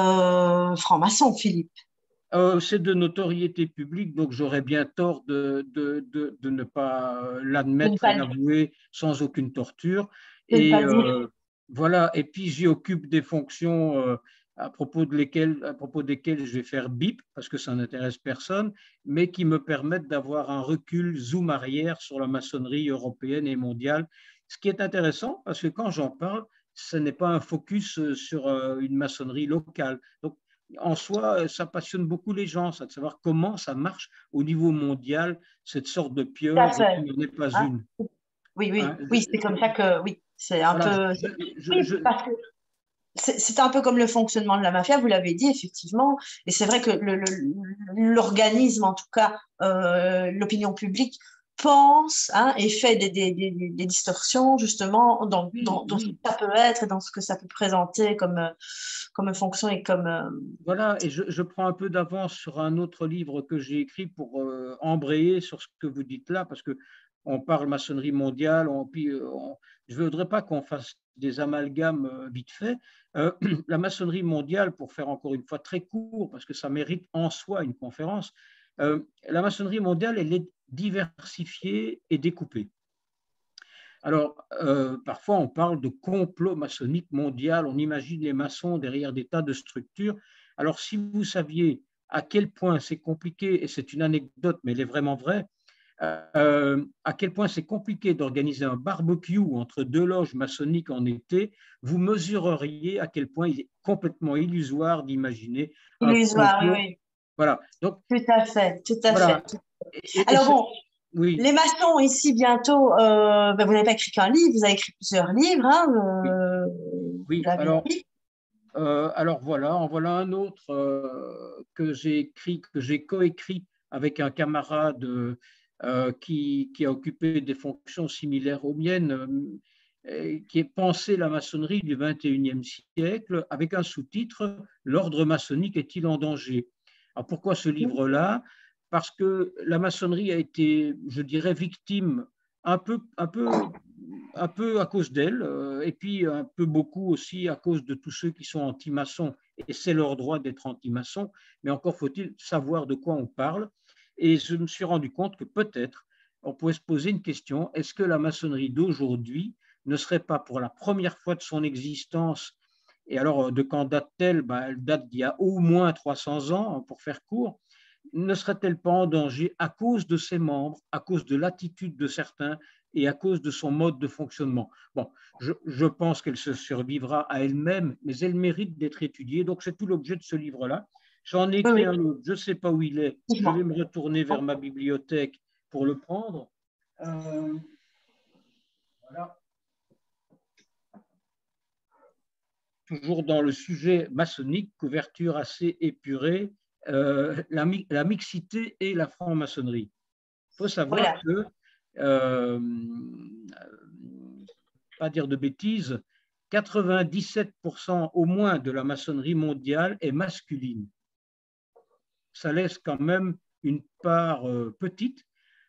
S2: euh, franc-maçon, Philippe.
S1: Euh, c'est de notoriété publique, donc j'aurais bien tort de, de, de, de ne pas
S2: De ne
S1: l'admettre et
S2: pas,
S1: l'avouer sans aucune torture.
S2: de ne
S1: Et
S2: pas dire.
S1: euh, voilà, et puis j'y occupe des fonctions euh, à, propos de lesquelles, à propos desquelles je vais faire bip, parce que ça n'intéresse personne, mais qui me permettent d'avoir un recul zoom arrière sur la maçonnerie européenne et mondiale. Ce qui est intéressant, parce que quand j'en parle, ce n'est pas un focus sur euh, une maçonnerie locale. Donc, en soi, ça passionne beaucoup les gens, ça, de savoir comment ça marche au niveau mondial, cette sorte de
S2: Tout à
S1: pieuvre
S2: fait.
S1: qui n'en est pas
S2: Hein?
S1: une.
S2: Oui, oui,
S1: Hein, je,
S2: oui, c'est comme ça que, oui, c'est un
S1: voilà,
S2: peu.
S1: je, je,
S2: Oui,
S1: je,
S2: parce que c'est c'est un peu comme le fonctionnement de la mafia, vous l'avez dit, effectivement. Et c'est vrai que le- le- l'organisme, en tout cas, euh, l'opinion publique, pense hein, et fait des, des, des, des distorsions, justement, dans,
S1: oui,
S2: dans, dans ce que
S1: oui,
S2: ça peut être et dans ce que ça peut présenter comme, euh, comme fonction et comme. euh,
S1: voilà, et je, je prends un peu d'avance sur un autre livre que j'ai écrit pour euh, embrayer sur ce que vous dites là, parce que on parle maçonnerie mondiale, on, puis, euh, on, je ne voudrais pas qu'on fasse des amalgames euh, vite fait. Euh, la maçonnerie mondiale, pour faire encore une fois très court, parce que ça mérite en soi une conférence, euh, la maçonnerie mondiale, elle est diversifiée et découpée. Alors, euh, parfois, on parle de complot maçonnique mondial, on imagine les maçons derrière des tas de structures. Alors, si vous saviez à quel point c'est compliqué, et c'est une anecdote, mais elle est vraiment vraie, euh, à quel point c'est compliqué d'organiser un barbecue entre deux loges maçonniques en été, vous mesureriez à quel point il est complètement illusoire d'imaginer un
S2: illusoire, oui,
S1: complot.
S2: oui.
S1: Voilà. Donc,
S2: Tout à fait, tout à
S1: voilà.
S2: fait. Tout-
S1: Et, et, et
S2: Alors bon,
S1: oui,
S2: les maçons ici bientôt, euh, ben, vous n'avez pas écrit qu'un livre, vous avez écrit plusieurs livres, hein,
S1: oui,
S2: euh, vous
S1: oui.
S2: l'avez
S1: Alors,
S2: dit.
S1: Euh, alors voilà, en voilà un autre euh, que j'ai écrit, que j'ai coécrit avec un camarade euh, qui, qui a occupé des fonctions similaires aux miennes, qui est Penser la maçonnerie du vingt et unième siècle, avec un sous-titre « L'ordre maçonnique est-il en danger ?» Alors pourquoi ce livre-là? Parce que la maçonnerie a été, je dirais, victime un peu, un peu, un peu à cause d'elle, et puis un peu beaucoup aussi à cause de tous ceux qui sont anti-maçons, et c'est leur droit d'être anti-maçons, mais encore faut-il savoir de quoi on parle. Et je me suis rendu compte que peut-être on pouvait se poser une question, est-ce que la maçonnerie d'aujourd'hui ne serait pas pour la première fois de son existence, et alors de quand date-t-elle? Ben, elle date d'il y a au moins trois cents ans, pour faire court, ne serait-elle pas en danger à cause de ses membres, à cause de l'attitude de certains et à cause de son mode de fonctionnement? Bon, je, je pense qu'elle se survivra à elle-même, mais elle mérite d'être étudiée, donc c'est tout l'objet de ce livre-là. J'en ai écrit
S2: Oui,
S1: un autre, je ne sais pas où il est,
S2: oui.
S1: je vais me retourner vers ma bibliothèque pour le prendre. Euh, voilà. Toujours dans le sujet maçonnique, couverture assez épurée, euh, la, la mixité et la franc-maçonnerie. Il faut savoir
S2: Voilà.
S1: que, euh, pas dire de bêtises, quatre-vingt-dix-sept pour cent au moins de la maçonnerie mondiale est masculine. Ça laisse quand même une part euh, petite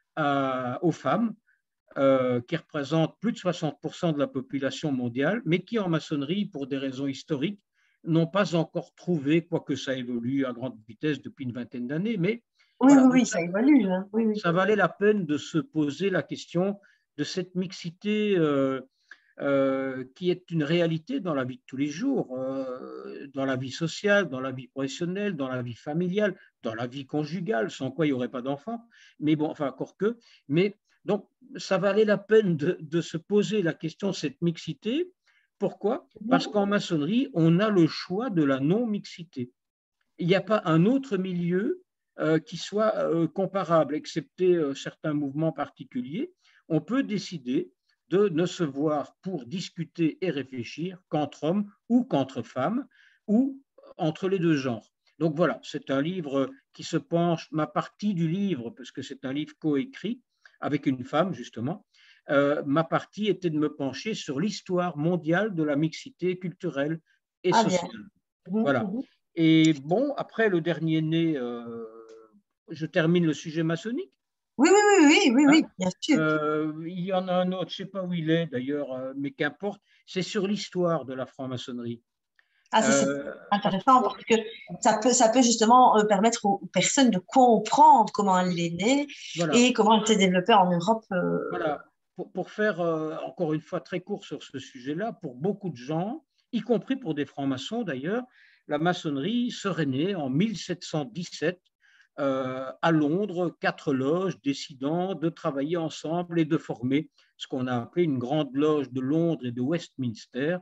S1: à, aux femmes, Euh, qui représentent plus de soixante pour cent de la population mondiale, mais qui en maçonnerie, pour des raisons historiques, n'ont pas encore trouvé, quoique ça évolue à grande vitesse depuis une vingtaine d'années, mais
S2: Oui,
S1: voilà,
S2: oui,
S1: donc
S2: oui,
S1: ça,
S2: ça évolue. Hein. Oui, oui.
S1: ça valait la peine de se poser la question de cette mixité euh, euh, qui est une réalité dans la vie de tous les jours, euh, dans la vie sociale, dans la vie professionnelle, dans la vie familiale, dans la vie conjugale, sans quoi il n'y aurait pas d'enfants, mais bon, enfin, encore que, mais donc, ça valait la peine de, de se poser la question de cette mixité. Pourquoi? Parce qu'en maçonnerie, on a le choix de la non-mixité. Il n'y a pas un autre milieu euh, qui soit euh, comparable, excepté euh, certains mouvements particuliers. On peut décider de ne se voir pour discuter et réfléchir qu'entre hommes ou qu'entre femmes ou entre les deux genres. Donc voilà, c'est un livre qui se penche, ma partie du livre, parce que c'est un livre coécrit avec une femme justement, euh, ma partie était de me pencher sur l'histoire mondiale de la mixité culturelle et
S2: Ah bien.
S1: sociale.
S2: Mhm,
S1: Voilà.
S2: mhm.
S1: Et bon, après le dernier né, euh, je termine le sujet maçonnique.
S2: Oui, oui, oui, oui, oui,
S1: Hein.
S2: oui, bien sûr.
S1: Euh, il y en a un autre, je ne sais pas où il est d'ailleurs, euh, mais qu'importe, c'est sur l'histoire de la franc-maçonnerie.
S2: Ah, ça, c'est
S1: Euh, parce
S2: intéressant
S1: que,
S2: parce que ça peut, ça peut justement euh, permettre aux personnes de comprendre comment elle est née
S1: voilà,
S2: et comment elle s'est développée en Europe. euh,
S1: voilà. Pour, pour faire euh, encore une fois très court sur ce sujet-là, pour beaucoup de gens, y compris pour des francs-maçons d'ailleurs, la maçonnerie serait née en mille sept cent dix-sept euh, à Londres, quatre loges décidant de travailler ensemble et de former ce qu'on a appelé une grande loge de Londres et de Westminster.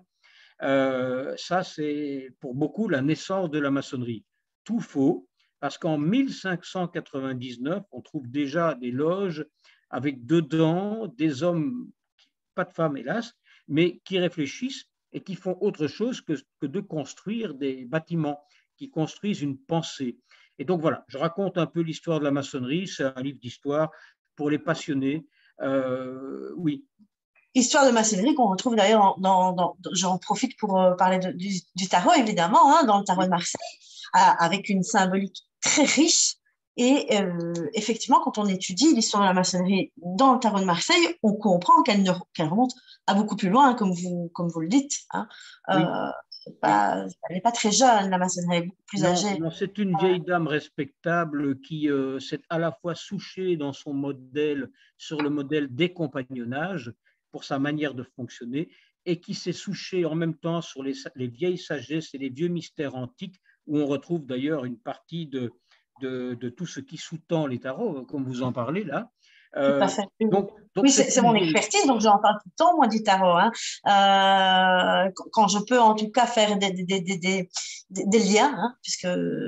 S1: Euh, ça, c'est pour beaucoup la naissance de la maçonnerie. Tout faux, parce qu'en mille cinq cent quatre-vingt-dix-neuf, on trouve déjà des loges avec dedans des hommes, pas de femmes hélas, mais qui réfléchissent et qui font autre chose que, que de construire des bâtiments, qui construisent une pensée. Et donc voilà, je raconte un peu l'histoire de la maçonnerie, c'est un livre d'histoire pour les passionnés. Euh, oui.
S2: Histoire de maçonnerie qu'on retrouve d'ailleurs dans, dans, dans- j'en profite pour euh, parler de- du, du tarot évidemment, hein, dans le tarot de Marseille, euh, avec une symbolique très riche. Et euh, effectivement, quand on étudie l'histoire de la maçonnerie dans le tarot de Marseille, on comprend qu'elle ne- qu'elle remonte à beaucoup plus loin, comme vous, comme vous le dites. Hein.
S1: Oui,
S2: Euh, c'est
S1: oui.
S2: pas- elle n'est pas très jeune, la maçonnerie est beaucoup plus
S1: Non,
S2: âgée.
S1: non, c'est une vieille dame respectable qui euh, s'est à la fois souchée dans son modèle sur le modèle des compagnonnages pour sa manière de fonctionner et qui s'est souchée en même temps sur les, les vieilles sagesses et les vieux mystères antiques où on retrouve d'ailleurs une partie de, de, de tout ce qui sous-tend les tarots, comme vous en parlez là.
S2: Tout à
S1: Euh,
S2: fait. Oui,
S1: donc, donc
S2: oui, c'est
S1: c'est
S2: c'est
S1: une
S2: mon
S1: vieille.
S2: expertise, donc j'en parle tout le temps, moi, du tarot. Hein. Euh, quand quand je peux, en tout cas, faire des, des, des, des, des- des liens, hein, puisque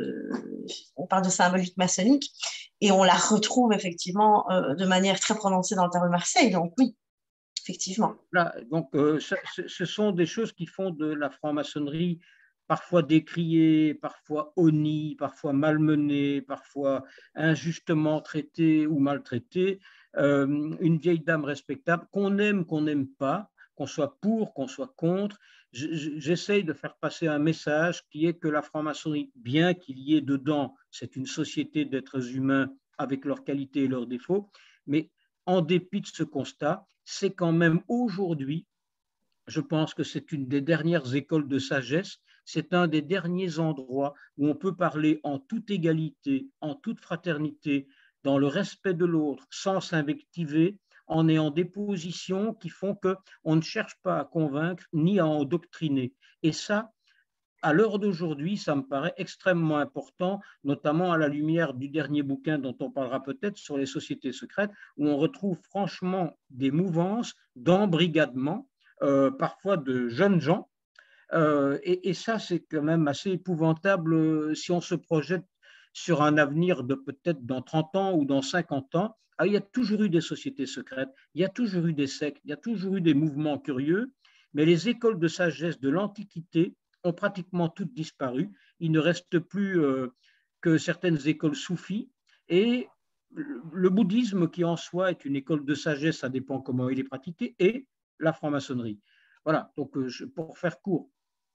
S2: on parle de symbolique maçonnique, et on la retrouve effectivement euh, de manière très prononcée dans le tarot de Marseille. Donc oui, effectivement.
S1: Là, donc, euh, ce, ce sont des choses qui font de la franc-maçonnerie parfois décriée, parfois honnie, parfois malmenée, parfois injustement traitée ou maltraitée, euh, une vieille dame respectable qu'on aime, qu'on n'aime pas, qu'on soit pour, qu'on soit contre. J'essaye de faire passer un message qui est que la franc-maçonnerie, bien qu'il y ait dedans, c'est une société d'êtres humains avec leurs qualités et leurs défauts, mais en dépit de ce constat, c'est quand même aujourd'hui, je pense que c'est une des dernières écoles de sagesse, c'est un des derniers endroits où on peut parler en toute égalité, en toute fraternité, dans le respect de l'autre, sans s'invectiver, en ayant des positions qui font qu'on ne cherche pas à convaincre ni à endoctriner. Et ça, à l'heure d'aujourd'hui, ça me paraît extrêmement important, notamment à la lumière du dernier bouquin dont on parlera peut-être sur les sociétés secrètes, où on retrouve franchement des mouvances d'embrigadement, euh, parfois de jeunes gens. Euh, et, et ça, c'est quand même assez épouvantable euh, si on se projette sur un avenir de peut-être dans trente ans ou dans cinquante ans. Ah, il y a toujours eu des sociétés secrètes, il y a toujours eu des sectes, il y a toujours eu des mouvements curieux, mais les écoles de sagesse de l'Antiquité ont pratiquement toutes disparu. Il ne reste plus euh, que certaines écoles soufis et le bouddhisme qui en soi est une école de sagesse, ça dépend comment il est pratiqué, et la franc-maçonnerie. Voilà, donc je, pour faire court.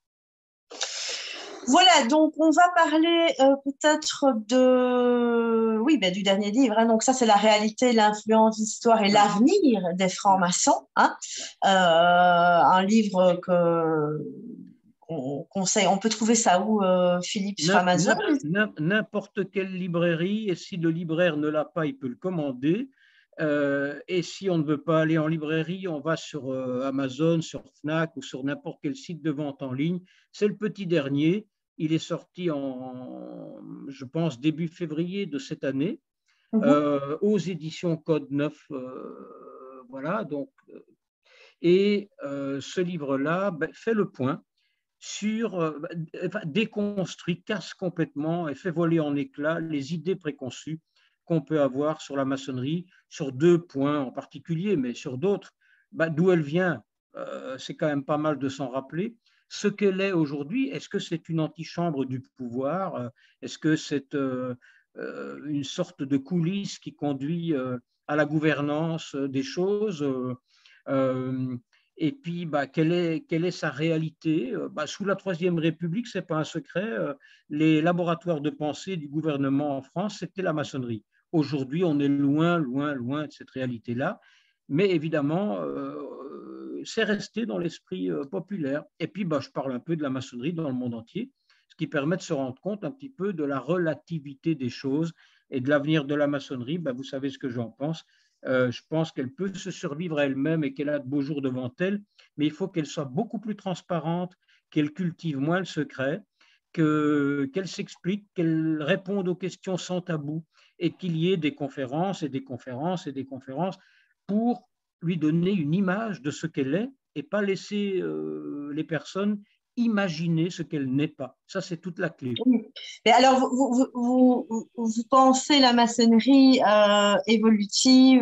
S2: Voilà, donc on va parler euh, peut-être de, oui, ben, du dernier livre. Hein. Donc ça, c'est la réalité, l'influence, l'histoire et l'avenir des francs-maçons. Hein. Euh, un livre que on conseille. On peut trouver ça où, euh, Philippe, sur Amazon?
S1: N'importe quelle librairie, et si le libraire ne l'a pas, il peut le commander. Euh, et si on ne veut pas aller en librairie, on va sur euh, Amazon, sur Fnac ou sur n'importe quel site de vente en ligne. C'est le petit dernier. Il est sorti en, je pense, début février de cette année, mm-hmm. euh, aux éditions Code neuf. Euh, voilà, donc. Et euh, ce livre-là ben, fait le point sur, euh, enfin, déconstruit, casse complètement et fait voler en éclats les idées préconçues qu'on peut avoir sur la maçonnerie, sur deux points en particulier, mais sur d'autres. Bah, d'où elle vient, euh, c'est quand même pas mal de s'en rappeler. Ce qu'elle est aujourd'hui, est-ce que c'est une antichambre du pouvoir? Est-ce que c'est euh, euh, une sorte de coulisse qui conduit euh, à la gouvernance des choses? euh, Et puis, bah, quelle est, quelle est sa réalité? Bah, sous la Troisième République, ce n'est pas un secret, les laboratoires de pensée du gouvernement en France, c'était la maçonnerie. Aujourd'hui, on est loin, loin, loin de cette réalité-là. Mais évidemment, euh, c'est resté dans l'esprit euh, populaire. Et puis, bah, je parle un peu de la maçonnerie dans le monde entier, ce qui permet de se rendre compte un petit peu de la relativité des choses et de l'avenir de la maçonnerie. Bah, vous savez ce que j'en pense. Euh, je pense qu'elle peut se survivre à elle-même et qu'elle a de beaux jours devant elle, mais il faut qu'elle soit beaucoup plus transparente, qu'elle cultive moins le secret, que, qu'elle s'explique, qu'elle réponde aux questions sans tabou et qu'il y ait des conférences et des conférences et des conférences pour lui donner une image de ce qu'elle est et pas laisser euh, les personnes imaginer ce qu'elle n'est pas. Ça, c'est toute la clé.
S2: Mais alors, vous, vous, vous, vous pensez la maçonnerie euh, évolutive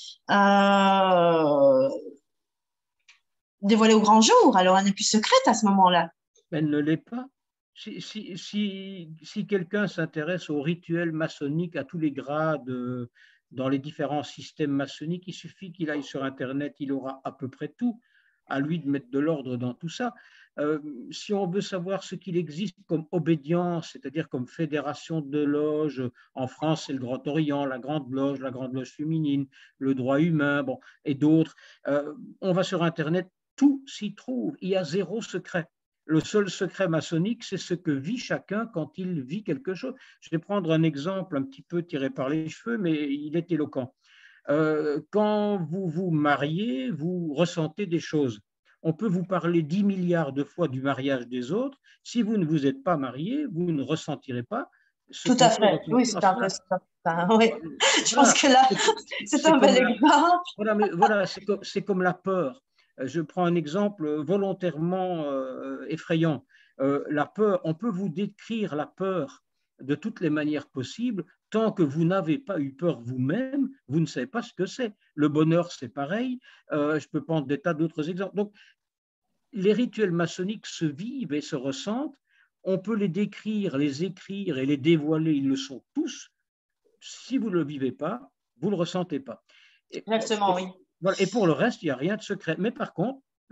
S2: euh, dévoilée au grand jour? Alors, elle n'est plus secrète à ce moment-là.
S1: Elle ne l'est pas. Si, si, si, si quelqu'un s'intéresse aux rituels maçonniques à tous les grades, euh, dans les différents systèmes maçonniques, il suffit qu'il aille sur Internet, il aura à peu près tout. À lui de mettre de l'ordre dans tout ça. Euh, si on veut savoir ce qu'il existe comme obédience, c'est-à-dire comme fédération de loges, en France, c'est le Grand Orient, la Grande Loge, la Grande Loge féminine, le droit humain, bon, et d'autres. Euh, on va sur Internet, tout s'y trouve. Il y a zéro secret. Le seul secret maçonnique, c'est ce que vit chacun quand il vit quelque chose. Je vais prendre un exemple un petit peu tiré par les cheveux, mais il est éloquent. Euh, quand vous vous mariez, vous ressentez des choses. On peut vous parler dix milliards de fois du mariage des autres. Si vous ne vous êtes pas marié, vous ne ressentirez pas ce
S2: Tout à fait. Oui, c'est un peu ça. Enfin, oui. Voilà. Je pense que là, c'est un bel exemple.
S1: Voilà, mais voilà, c'est comme, c'est comme la peur. Je prends un exemple volontairement euh, effrayant. Euh, la peur, on peut vous décrire la peur de toutes les manières possibles. Tant que vous n'avez pas eu peur vous-même, vous ne savez pas ce que c'est. Le bonheur, c'est pareil. Euh, je peux prendre des tas d'autres exemples. Donc, les rituels maçonniques se vivent et se ressentent. On peut les décrire, les écrire et les dévoiler. Ils le sont tous. Si vous ne le vivez pas, vous ne le ressentez pas.
S2: Et, Exactement,
S1: et,
S2: oui.
S1: Voilà, et pour le reste, il n'y a rien de secret. Mais par contre,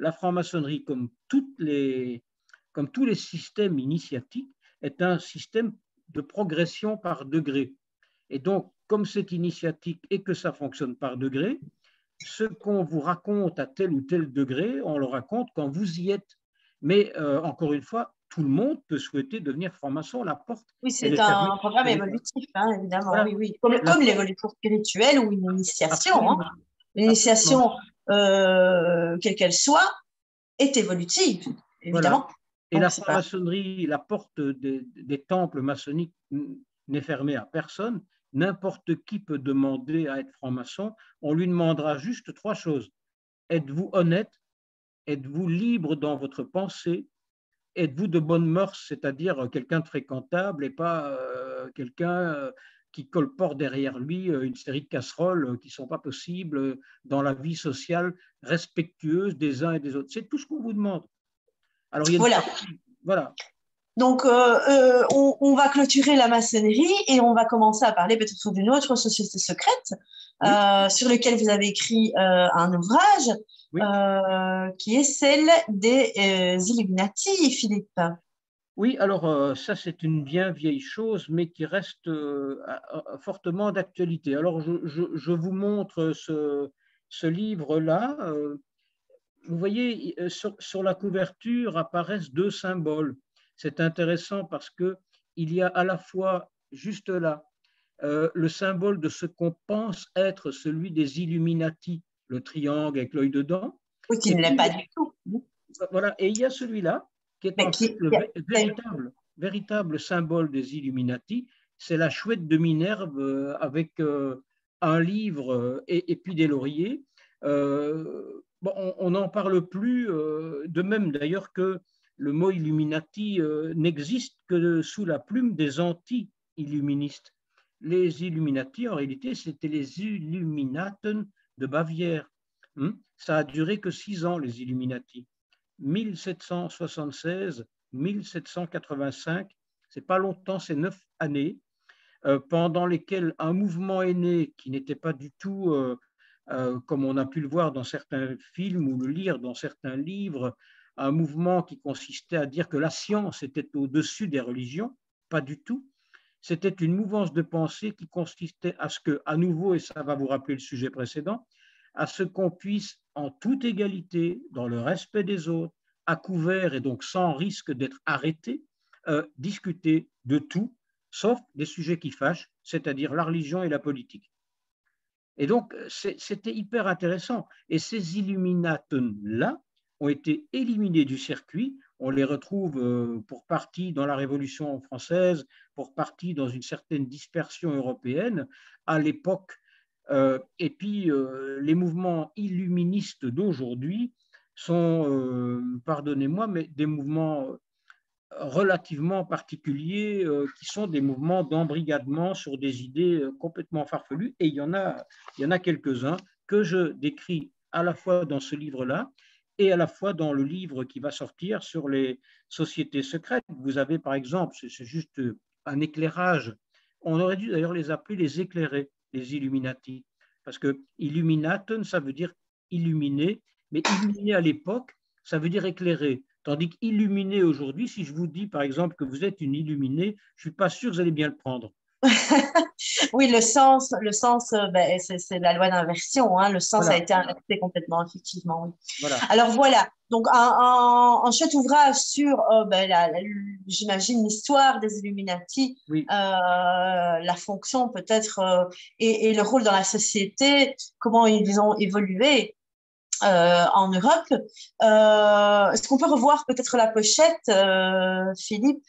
S1: la franc-maçonnerie, comme, toutes les, comme tous les systèmes initiatiques, est un système de progression par degré. Et donc, comme c'est initiatique et que ça fonctionne par degré, ce qu'on vous raconte à tel ou tel degré, on le raconte quand vous y êtes. Mais euh, encore une fois, tout le monde peut souhaiter devenir franc-maçon. La porte,
S2: Oui,
S1: elle
S2: c'est
S1: est fermée.
S2: un programme
S1: Elle est fermée.
S2: évolutif, hein, évidemment.
S1: Voilà.
S2: Oui, oui. Comme,
S1: La
S2: comme
S1: porte,
S2: l'évolution spirituelle ou une initiation. Hein.
S1: absolument.
S2: Une
S1: Absolument.
S2: initiation, euh, quelle qu'elle soit, est évolutive,
S1: Voilà.
S2: évidemment.
S1: Et
S2: Donc,
S1: la
S2: c'est pas.
S1: franc-maçonnerie, la porte des, des temples maçonniques n'est fermée à personne. N'importe qui peut demander à être franc-maçon. On lui demandera juste trois choses. Êtes-vous honnête? Êtes-vous libre dans votre pensée? Êtes-vous de bonne mœurs, c'est-à-dire quelqu'un de fréquentable et pas euh, quelqu'un euh, qui colporte derrière lui euh, une série de casseroles euh, qui ne sont pas possibles euh, dans la vie sociale respectueuse des uns et des autres. C'est tout ce qu'on vous demande. Alors, il y a une
S2: Voilà.
S1: partie, voilà.
S2: Donc, euh, euh, on, on va clôturer la maçonnerie et on va commencer à parler peut-être d'une autre société secrète
S1: Oui,
S2: euh, sur laquelle vous avez écrit euh, un ouvrage
S1: oui.
S2: euh, qui est celle des euh, Illuminati, Philippe.
S1: Oui, alors euh, ça c'est une bien vieille chose, mais qui reste euh, fortement d'actualité. Alors je, je, je, vous montre ce, ce livre-là. Euh, vous voyez, sur, sur la couverture apparaissent deux symboles. C'est intéressant parce que il y a à la fois, juste là, euh, le symbole de ce qu'on pense être celui des Illuminati, le triangle avec l'œil dedans.
S2: Oui, qui
S1: Et
S2: ne l'est pas
S1: puis,
S2: du tout.
S1: voilà, et il y a celui-là qui est
S2: Mais
S1: en fait
S2: qui,
S1: le vé-
S2: c'est-
S1: véritable, véritable symbole des Illuminati. C'est la chouette de Minerve euh, avec euh, un livre euh, et, et puis des lauriers. Euh, bon, on n'en parle plus, euh, de même d'ailleurs que le mot Illuminati euh, n'existe que sous la plume des anti-illuministes. Les Illuminati, en réalité, c'était les Illuminaten de Bavière. Hum, Ça a duré que six ans, les Illuminati. mille sept cent soixante-seize à mille sept cent quatre-vingt-cinq, c'est pas longtemps, c'est neuf années, euh, pendant lesquelles un mouvement est né qui n'était pas du tout, euh, euh, comme on a pu le voir dans certains films ou le lire dans certains livres, un mouvement qui consistait à dire que la science était au-dessus des religions, pas du tout. C'était une mouvance de pensée qui consistait à ce que, à nouveau, et ça va vous rappeler le sujet précédent, à ce qu'on puisse, en toute égalité, dans le respect des autres, à couvert et donc sans risque d'être arrêté, euh, discuter de tout, sauf des sujets qui fâchent, c'est-à-dire la religion et la politique. Et donc, c'était hyper intéressant. Et ces Illuminaten-là ont été éliminés du circuit. On les retrouve pour partie dans la Révolution française, pour partie dans une certaine dispersion européenne à l'époque. Et puis, les mouvements illuministes d'aujourd'hui sont, pardonnez-moi, mais des mouvements relativement particuliers euh, qui sont des mouvements d'embrigadement sur des idées euh, complètement farfelues. Et il y en a, il y en a quelques-uns que je décris à la fois dans ce livre-là et à la fois dans le livre qui va sortir sur les sociétés secrètes. Vous avez par exemple, c'est juste un éclairage, on aurait dû d'ailleurs les appeler les éclairés, les Illuminati, parce que Illuminaten, ça veut dire illuminé, mais illuminé à l'époque, ça veut dire éclairé. Tandis qu'illuminé aujourd'hui, si je vous dis par exemple que vous êtes une illuminée, je ne suis pas sûr que vous allez bien le prendre.
S2: Oui, le sens, le sens, euh, ben, c'est la loi d'inversion. Hein. Le sens a
S1: Voilà,
S2: été inversé complètement, effectivement. Oui.
S1: voilà.
S2: Alors voilà, donc un, un, un chouette ouvrage sur, euh, ben, la, la, j'imagine, l'histoire des Illuminati,
S1: Oui.
S2: euh, la fonction peut-être euh, et, et le rôle dans la société, comment ils ont évolué. Euh, en Europe. Euh, Est-ce qu'on peut revoir peut-être la pochette, euh, Philippe?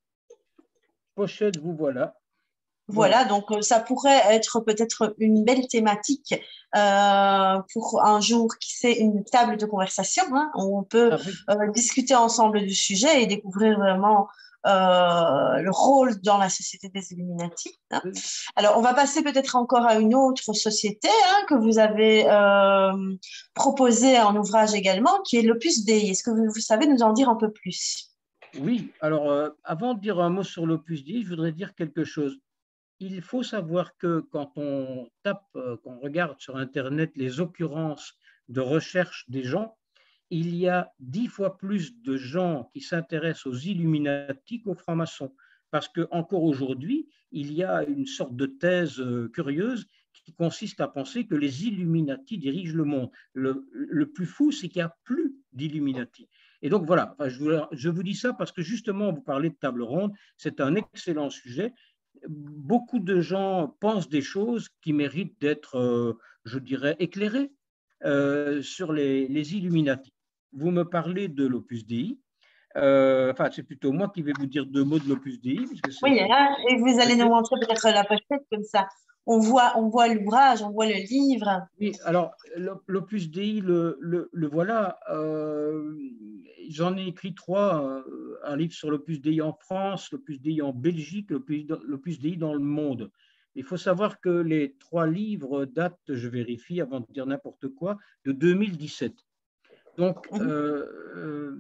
S1: Pochette, vous voilà. Voilà.
S2: Voilà, donc ça pourrait être peut-être une belle thématique euh, pour un jour qui c'est une table de conversation, hein, où on peut
S1: Ah, oui.
S2: euh, discuter ensemble du sujet et découvrir vraiment euh, le rôle dans la société des Illuminati. Hein.
S1: Oui.
S2: Alors, on va passer peut-être encore à une autre société hein, que vous avez euh, proposée en ouvrage également, qui est l'Opus Dei. Est-ce que vous, vous savez nous en dire un peu plus?
S1: Oui, alors euh, avant de dire un mot sur l'Opus Dei, je voudrais dire quelque chose. Il faut savoir que quand on tape, euh, quand on regarde sur Internet les occurrences de recherche des gens, il y a dix fois plus de gens qui s'intéressent aux Illuminati qu'aux francs-maçons. Parce qu'encore aujourd'hui, il y a une sorte de thèse curieuse qui consiste à penser que les Illuminati dirigent le monde. Le, le plus fou, c'est qu'il n'y a plus d'Illuminati. Et donc voilà, enfin, je, vous, je vous dis ça parce que justement, vous parlez de table ronde, c'est un excellent sujet. Beaucoup de gens pensent des choses qui méritent d'être, euh, je dirais, éclairées euh, sur les, les Illuminati. Vous me parlez de l'Opus Dei. Euh, enfin, c'est plutôt moi qui vais vous dire deux mots de l'Opus Dei. Puisque
S2: Oui, hein, et vous allez nous montrer peut-être la pochette comme ça. On voit, on voit l'ouvrage, on voit le livre.
S1: Oui, alors l'Opus Dei, le, le, le voilà. Euh, J'en ai écrit trois, euh, un livre sur l'Opus Dei en France, l'Opus Dei en Belgique, l'Opus Dei dans le monde. Il faut savoir que les trois livres datent, je vérifie avant de dire n'importe quoi, de deux mille dix-sept. Donc, euh, euh,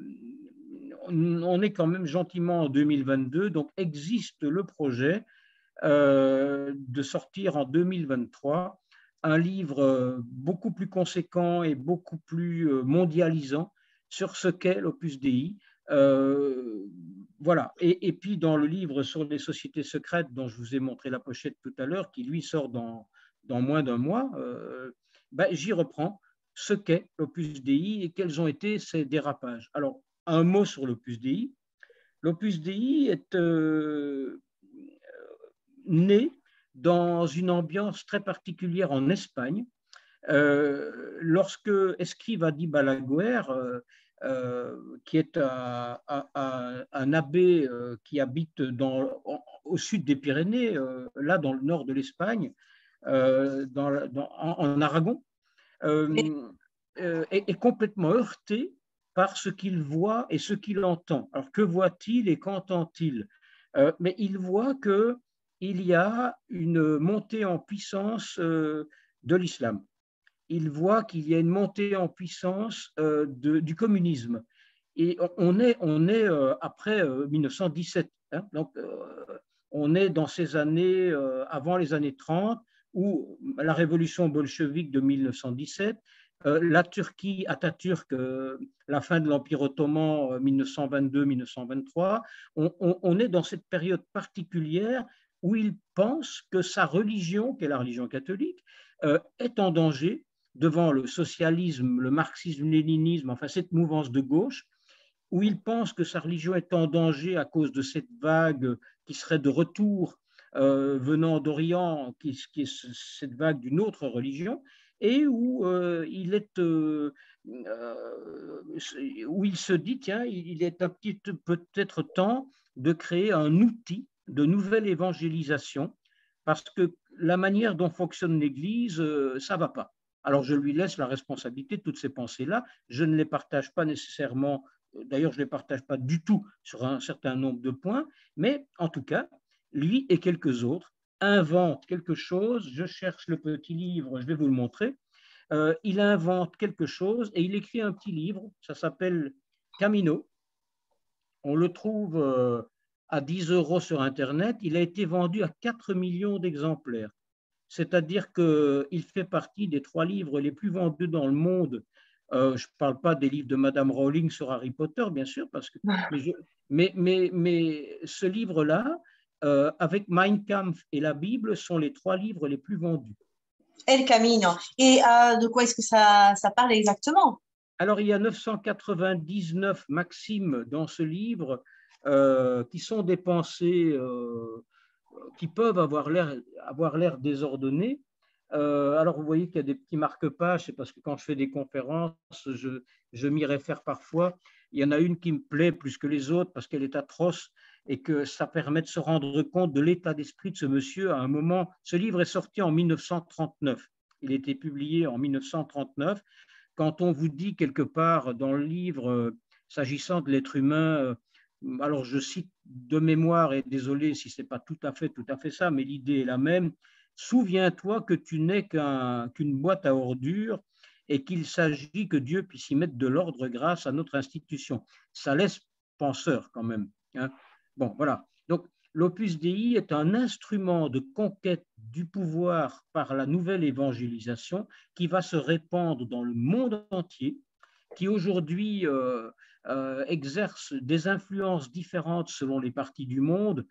S1: on est quand même gentiment en deux mille vingt-deux, donc existe le projet euh, de sortir en deux mille vingt-trois un livre beaucoup plus conséquent et beaucoup plus mondialisant sur ce qu'est l'Opus Dei. Euh, voilà. Et, et puis dans le livre sur les sociétés secrètes dont je vous ai montré la pochette tout à l'heure, qui lui sort dans, dans moins d'un mois, euh, ben, j'y reprends ce qu'est l'Opus Dei et quels ont été ses dérapages. Alors, un mot sur l'Opus Dei. L'Opus Dei est euh, né dans une ambiance très particulière en Espagne. Euh, lorsque Escrivá de Balaguer, euh, euh, qui est un, un, un abbé euh, qui habite dans, au sud des Pyrénées, euh, là dans le nord de l'Espagne, euh, dans, dans, en, en Aragon, euh, euh, est, est complètement heurté par ce qu'il voit et ce qu'il entend. Alors que voit-il et qu'entend-il? euh, Mais il voit que il y a une montée en puissance euh, de l'islam. Il voit qu'il y a une montée en puissance euh, de, du communisme. Et on est, on est euh, après euh, mille neuf cent dix-sept. Hein, donc, euh, on est dans ces années, euh, avant les années trente, où la révolution bolchevique de mille neuf cent dix-sept, euh, la Turquie, Atatürk, euh, la fin de l'Empire ottoman, euh, mille neuf cent vingt-deux mille neuf cent vingt-trois, on, on, on est dans cette période particulière où il pense que sa religion, qui est la religion catholique, euh, est en danger devant le socialisme, le marxisme-léninisme, enfin cette mouvance de gauche, où il pense que sa religion est en danger à cause de cette vague qui serait de retour euh, venant d'Orient, qui, qui est cette vague d'une autre religion, et où euh, il est, euh, euh, où il se dit, tiens, il est un petit peut-être temps de créer un outil de nouvelle évangélisation, parce que la manière dont fonctionne l'Église, euh, ça ne va pas. Alors je lui laisse la responsabilité de toutes ces pensées-là. Je ne les partage pas nécessairement, d'ailleurs je ne les partage pas du tout sur un certain nombre de points, mais en tout cas, lui et quelques autres inventent quelque chose. Je cherche le petit livre, je vais vous le montrer. Euh, il invente quelque chose et il écrit un petit livre, ça s'appelle Camino. On le trouve euh, à dix euros sur Internet. Il a été vendu à quatre millions d'exemplaires. C'est-à-dire qu'il fait partie des trois livres les plus vendus dans le monde. Euh, je ne parle pas des livres de Madame Rowling sur Harry Potter, bien sûr, parce que, mais, je, mais, mais, mais ce livre-là, euh, avec Mein Kampf et la Bible, sont les trois livres les plus vendus.
S2: El Camino. Et euh, de quoi est-ce que ça, ça parle exactement?
S1: Alors, il y a neuf cent quatre-vingt-dix-neuf maximes dans ce livre euh, qui sont des pensées euh, qui peuvent avoir l'air avoir l'air désordonnées. Euh, alors, vous voyez qu'il y a des petits marque-pages, c'est parce que quand je fais des conférences, je, je m'y réfère parfois. Il y en a une qui me plaît plus que les autres parce qu'elle est atroce et que ça permet de se rendre compte de l'état d'esprit de ce monsieur à un moment. Ce livre est sorti en mille neuf cent trente-neuf. Il a été publié en mille neuf cent trente-neuf. Quand on vous dit quelque part dans le livre, euh, s'agissant de l'être humain, euh, alors je cite de mémoire, et désolé si ce n'est pas tout à fait, tout à fait ça, mais l'idée est la même. Souviens-toi que tu n'es qu'un, qu'une boîte à ordures et qu'il s'agit que Dieu puisse y mettre de l'ordre grâce à notre institution. Ça laisse penseur quand même. Hein. Bon, voilà. Donc, l'Opus Dei est un instrument de conquête du pouvoir par la nouvelle évangélisation qui va se répandre dans le monde entier qui aujourd'hui euh, euh, exercent des influences différentes selon les parties du monde.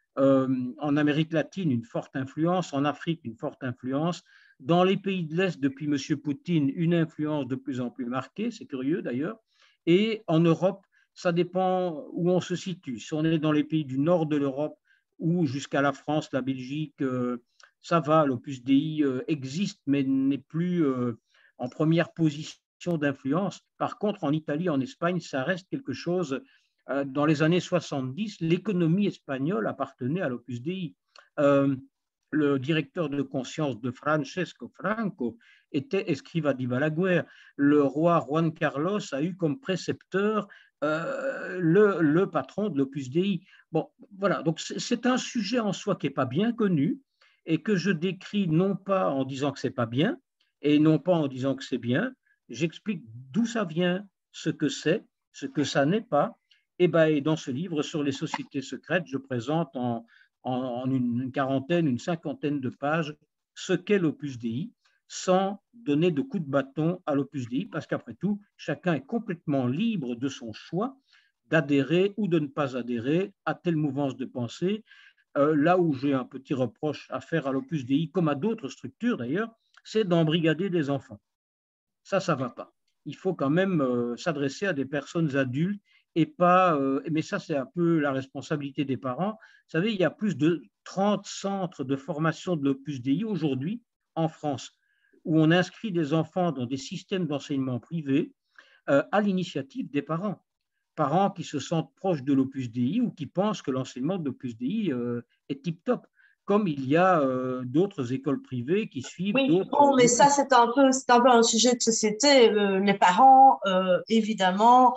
S1: Euh, en Amérique latine, une forte influence, en Afrique, une forte influence. Dans les pays de l'Est, depuis M. Poutine, une influence de plus en plus marquée, c'est curieux d'ailleurs. Et en Europe, ça dépend où on se situe. Si on est dans les pays du nord de l'Europe ou jusqu'à la France, la Belgique, euh, ça va, l'Opus Dei euh, existe, mais n'est plus euh, en première position d'influence. Par contre, en Italie, en Espagne, ça reste quelque chose. Euh, dans les années soixante-dix, l'économie espagnole appartenait à l'Opus Dei. Euh, le directeur de conscience de Francesco Franco était Escrivá di Balaguer. Le roi Juan Carlos a eu comme précepteur euh, le, le patron de l'Opus Dei. Bon, voilà, donc c'est un sujet en soi qui n'est pas bien connu et que je décris non pas en disant que c'est pas bien et non pas en disant que c'est bien. J'explique d'où ça vient, ce que c'est, ce que ça n'est pas. Et, ben, et dans ce livre sur les sociétés secrètes, je présente en, en, en une quarantaine, une cinquantaine de pages ce qu'est l'Opus Dei, sans donner de coup de bâton à l'Opus Dei, parce qu'après tout, chacun est complètement libre de son choix d'adhérer ou de ne pas adhérer à telle mouvance de pensée. Euh, là où j'ai un petit reproche à faire à l'Opus Dei, comme à d'autres structures d'ailleurs, c'est d'embrigader des enfants. Ça, ça ne va pas. Il faut quand même euh, s'adresser à des personnes adultes et pas. Euh, mais ça, c'est un peu la responsabilité des parents. Vous savez, il y a plus de trente centres de formation de l'Opus Dei aujourd'hui en France, où on inscrit des enfants dans des systèmes d'enseignement privé euh, à l'initiative des parents. Parents qui se sentent proches de l'Opus Dei ou qui pensent que l'enseignement de l'Opus Dei euh, est tip-top, comme il y a euh, d'autres écoles privées qui suivent
S2: Oui,
S1: d'autres
S2: bon, mais ça,
S1: logiques.
S2: c'est un peu, c'est un peu un sujet de société. Euh, les parents, euh, évidemment,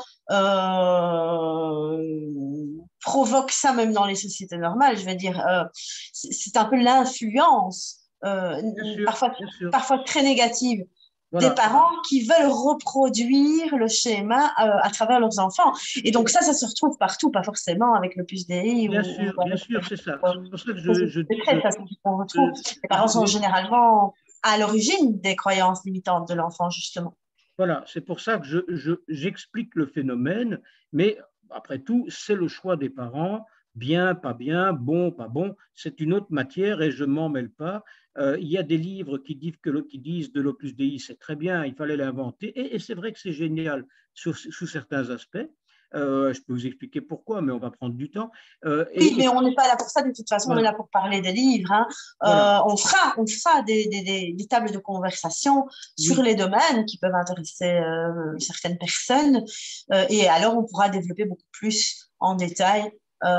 S2: euh, provoquent ça même dans les sociétés normales. Je veux dire, euh, c'est c'est un peu l'influence, euh,
S1: Bien sûr,
S2: parfois,
S1: bien sûr.
S2: parfois très négative, des
S1: Voilà,
S2: parents qui veulent reproduire le schéma euh, à travers leurs enfants. Et donc ça, ça se retrouve partout, pas forcément avec l'Opus Dei
S1: bien
S2: ou, ou
S1: sûr, bien
S2: avec
S1: sûr, c'est ça.
S2: euh,
S1: C'est pour ça que je,
S2: sociétés
S1: je dis
S2: secrètes,
S1: que
S2: ça, c'est ce qu'on retrouve.
S1: euh,
S2: Les parents sont
S1: les,
S2: généralement à l'origine des croyances limitantes de l'enfant, justement.
S1: voilà, c'est pour ça que je, je, j'explique le phénomène, mais après tout, c'est le choix des parents, bien, pas bien, bon, pas bon, c'est une autre matière et je ne m'en mêle pas. Euh, il y a des livres qui disent, que, qui disent de l'Opus Dei, c'est très bien, il fallait l'inventer, et, et c'est vrai que c'est génial sur, sous certains aspects. Euh, je peux vous expliquer pourquoi, mais on va prendre du temps. Euh,
S2: Oui,
S1: et, et
S2: mais on n'est pas là pour ça, de toute façon, on est
S1: voilà,
S2: là pour parler des livres. Hein.
S1: voilà,
S2: Euh, on fera, on fera des, des, des, des tables de conversation sur
S1: oui.
S2: les domaines qui peuvent intéresser euh, certaines personnes. Euh, et alors, on pourra développer beaucoup plus en détail euh,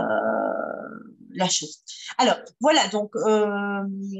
S2: la chose. Alors, voilà, donc, euh,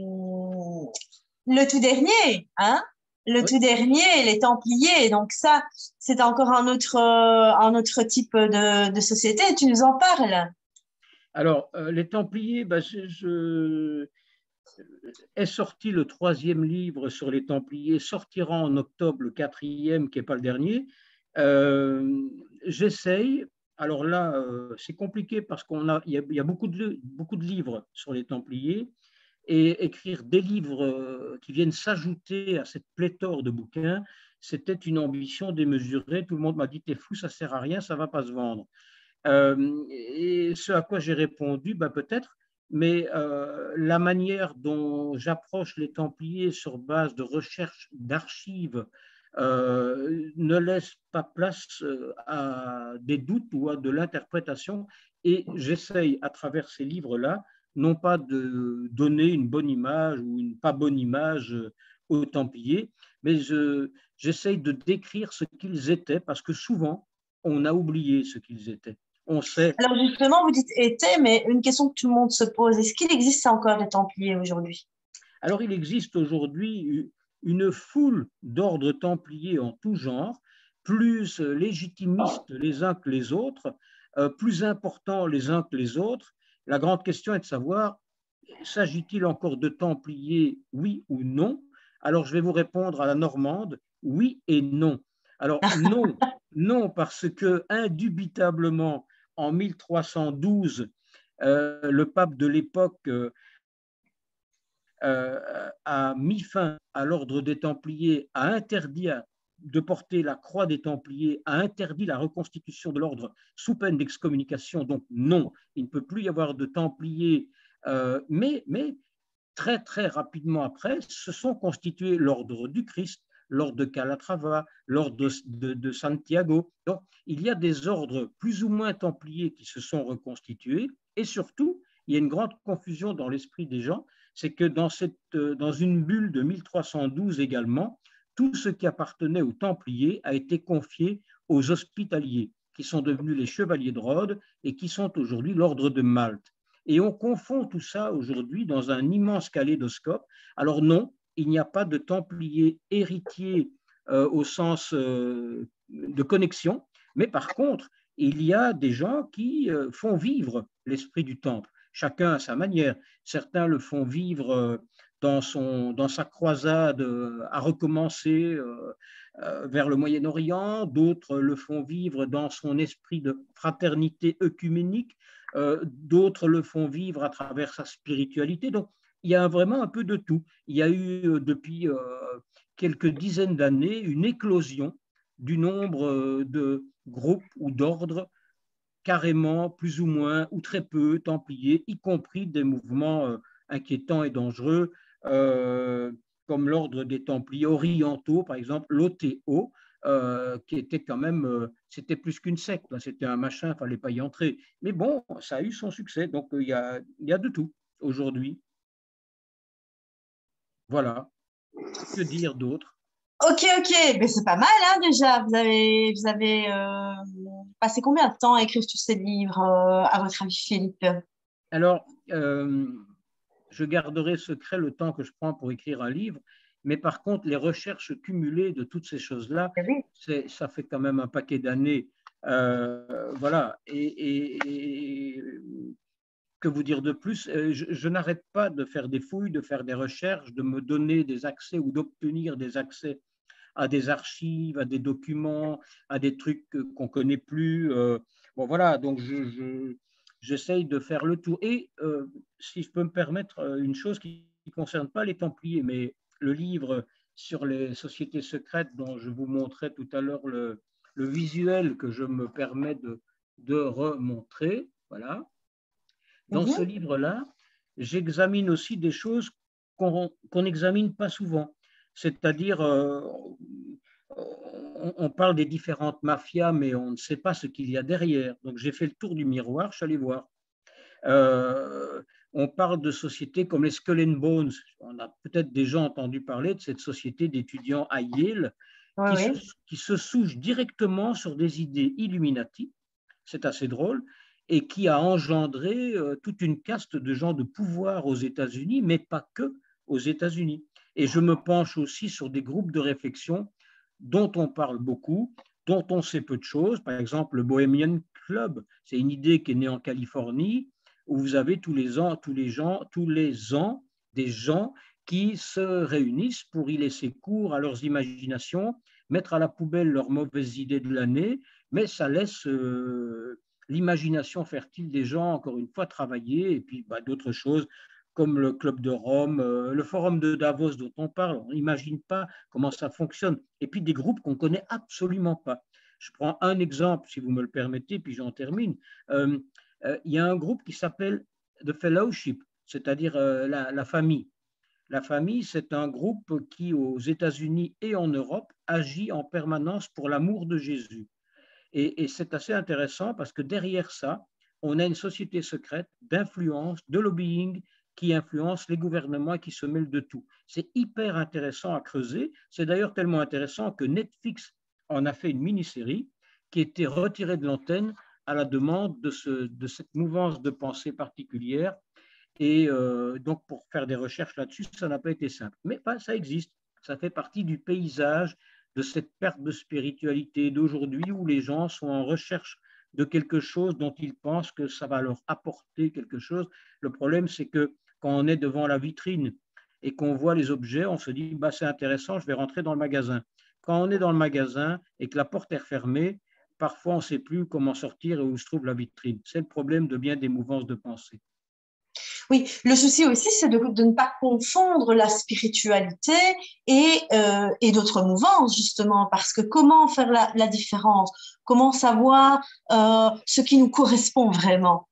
S2: le tout dernier, hein, le
S1: Oui.
S2: tout dernier, les Templiers. Donc ça, c'est encore un autre, euh, un autre type de, de société. Tu nous en parles?
S1: Alors, euh, les Templiers, ben, je, je, est sorti le troisième livre sur les Templiers, sortira en octobre le quatrième, qui n'est pas le dernier. Euh, J'essaye. Alors là, euh, c'est compliqué parce qu'on a, il y a, il y a beaucoup, de, beaucoup de livres sur les Templiers et écrire des livres euh, qui viennent s'ajouter à cette pléthore de bouquins, c'était une ambition démesurée. Tout le monde m'a dit, t'es fou, ça sert à rien, ça va pas se vendre. Euh, et ce à quoi j'ai répondu, bah, peut-être, mais euh, la manière dont j'approche les Templiers sur base de recherche d'archives euh, ne laisse pas place à des doutes ou à de l'interprétation. Et j'essaye, à travers ces livres-là, non pas de donner une bonne image ou une pas bonne image aux Templiers, mais je, j'essaye de décrire ce qu'ils étaient, parce que souvent, on a oublié ce qu'ils étaient. On sait.
S2: Alors justement, vous dites été, mais une question que tout le monde se pose, est-ce qu'il existe encore des Templiers aujourd'hui?
S1: Alors, il existe aujourd'hui une foule d'ordres templiers en tout genre, plus légitimistes les uns que les autres, euh, plus importants les uns que les autres. La grande question est de savoir, s'agit-il encore de templiers, oui ou non? Alors, je vais vous répondre à la normande, oui et non. Alors, non, non, parce que indubitablement, en mille trois cent douze, euh, le pape de l'époque euh, euh, a mis fin à l'ordre des Templiers, a interdit de porter la croix des Templiers a interdit la reconstitution de l'ordre sous peine d'excommunication. Donc non, il ne peut plus y avoir de Templiers, euh, mais, mais très très rapidement après se sont constitués l'ordre du Christ, l'ordre de Calatrava, l'ordre de, de, de Santiago. Donc il y a des ordres plus ou moins Templiers qui se sont reconstitués, et surtout il y a une grande confusion dans l'esprit des gens, c'est que dans, cette, dans une bulle de mille trois cent douze également, tout ce qui appartenait aux Templiers a été confié aux Hospitaliers, qui sont devenus les Chevaliers de Rhodes et qui sont aujourd'hui l'ordre de Malte. Et on confond tout ça aujourd'hui dans un immense kaléidoscope. Alors non, il n'y a pas de Templiers héritiers euh, au sens euh, de connexion, mais par contre, il y a des gens qui euh, font vivre l'esprit du Temple, chacun à sa manière. Certains le font vivre dans, son, dans sa croisade à recommencer euh, euh, vers le Moyen-Orient, d'autres le font vivre dans son esprit de fraternité œcuménique, euh, d'autres le font vivre à travers sa spiritualité. Donc, il y a vraiment un peu de tout. Il y a eu depuis euh, quelques dizaines d'années une éclosion du nombre de groupes ou d'ordres carrément, plus ou moins, ou très peu templiers, y compris des mouvements euh, inquiétants et dangereux, euh, comme l'ordre des Templiers orientaux, par exemple, l'O T O, euh, qui était quand même, euh, c'était plus qu'une secte, c'était un machin, il ne fallait pas y entrer. Mais bon, ça a eu son succès, donc il y a, y a de tout aujourd'hui. Voilà. Que dire d'autre?
S2: Ok, ok, mais c'est pas mal hein, déjà. Vous avez, vous avez euh, passé combien de temps à écrire tous ces livres, euh, à votre avis, Philippe?
S1: Alors, euh, je garderai secret le temps que je prends pour écrire un livre, mais par contre, les recherches cumulées de toutes ces choses-là,
S2: Oui.
S1: ça fait quand même un paquet d'années. Euh, voilà. Et, et, et, que vous dire de plus? Je, je n'arrête pas de faire des fouilles, de faire des recherches, de me donner des accès ou d'obtenir des accès à des archives, à des documents, à des trucs qu'on ne connaît plus. Euh, bon, voilà, donc je, je, j'essaye de faire le tour. Et euh, si je peux me permettre une chose qui ne concerne pas les Templiers, mais le livre sur les sociétés secrètes dont je vous montrais tout à l'heure le, le visuel que je me permets de, de remontrer, voilà. Dans
S2: Mhm.
S1: ce livre-là, j'examine aussi des choses qu'on qu'on n'examine pas souvent. C'est-à-dire, euh, on, on parle des différentes mafias, mais on ne sait pas ce qu'il y a derrière. Donc, j'ai fait le tour du miroir, je suis allé voir. Euh, on parle de sociétés comme les Skull and Bones. On a peut-être déjà entendu parler de cette société d'étudiants à Yale
S2: Oui,
S1: qui,
S2: oui.
S1: se, qui se souche directement sur des idées Illuminati. C'est assez drôle. Et qui a engendré euh, toute une caste de gens de pouvoir aux États-Unis, mais pas que aux États-Unis. Et je me penche aussi sur des groupes de réflexion dont on parle beaucoup, dont on sait peu de choses. Par exemple, le Bohemian Club, c'est une idée qui est née en Californie, où vous avez tous les ans, tous les gens, tous les ans, des gens qui se réunissent pour y laisser cours à leurs imaginations, mettre à la poubelle leurs mauvaises idées de l'année, mais ça laisse euh, l'imagination fertile des gens, encore une fois, travailler, et puis bah, d'autres choses comme le Club de Rome, euh, le Forum de Davos dont on parle, on n'imagine pas comment ça fonctionne, et puis des groupes qu'on ne connaît absolument pas. Je prends un exemple, si vous me le permettez, puis j'en termine. Euh, euh, il y a un groupe qui s'appelle The Fellowship, c'est-à-dire euh, la, la famille. La famille, c'est un groupe qui, aux États-Unis et en Europe, agit en permanence pour l'amour de Jésus. Et, et c'est assez intéressant parce que derrière ça, on a une société secrète d'influence, de lobbying qui influence les gouvernements et qui se mêle de tout. C'est hyper intéressant à creuser. C'est d'ailleurs tellement intéressant que Netflix en a fait une mini-série qui a été retirée de l'antenne à la demande de, ce, de cette mouvance de pensée particulière. Et euh, donc, pour faire des recherches là-dessus, ça n'a pas été simple. Mais bah, ça existe. Ça fait partie du paysage de cette perte de spiritualité d'aujourd'hui où les gens sont en recherche de quelque chose dont ils pensent que ça va leur apporter quelque chose. Le problème, c'est que quand on est devant la vitrine et qu'on voit les objets, on se dit, bah, c'est intéressant, je vais rentrer dans le magasin. Quand on est dans le magasin et que la porte est refermée, parfois on ne sait plus comment sortir et où se trouve la vitrine. C'est le problème de bien des mouvances de pensée.
S2: Oui, le souci aussi, c'est de, de ne pas confondre la spiritualité et, euh, et d'autres mouvances, justement, parce que comment faire la, la différence? Comment savoir euh, ce qui nous correspond vraiment?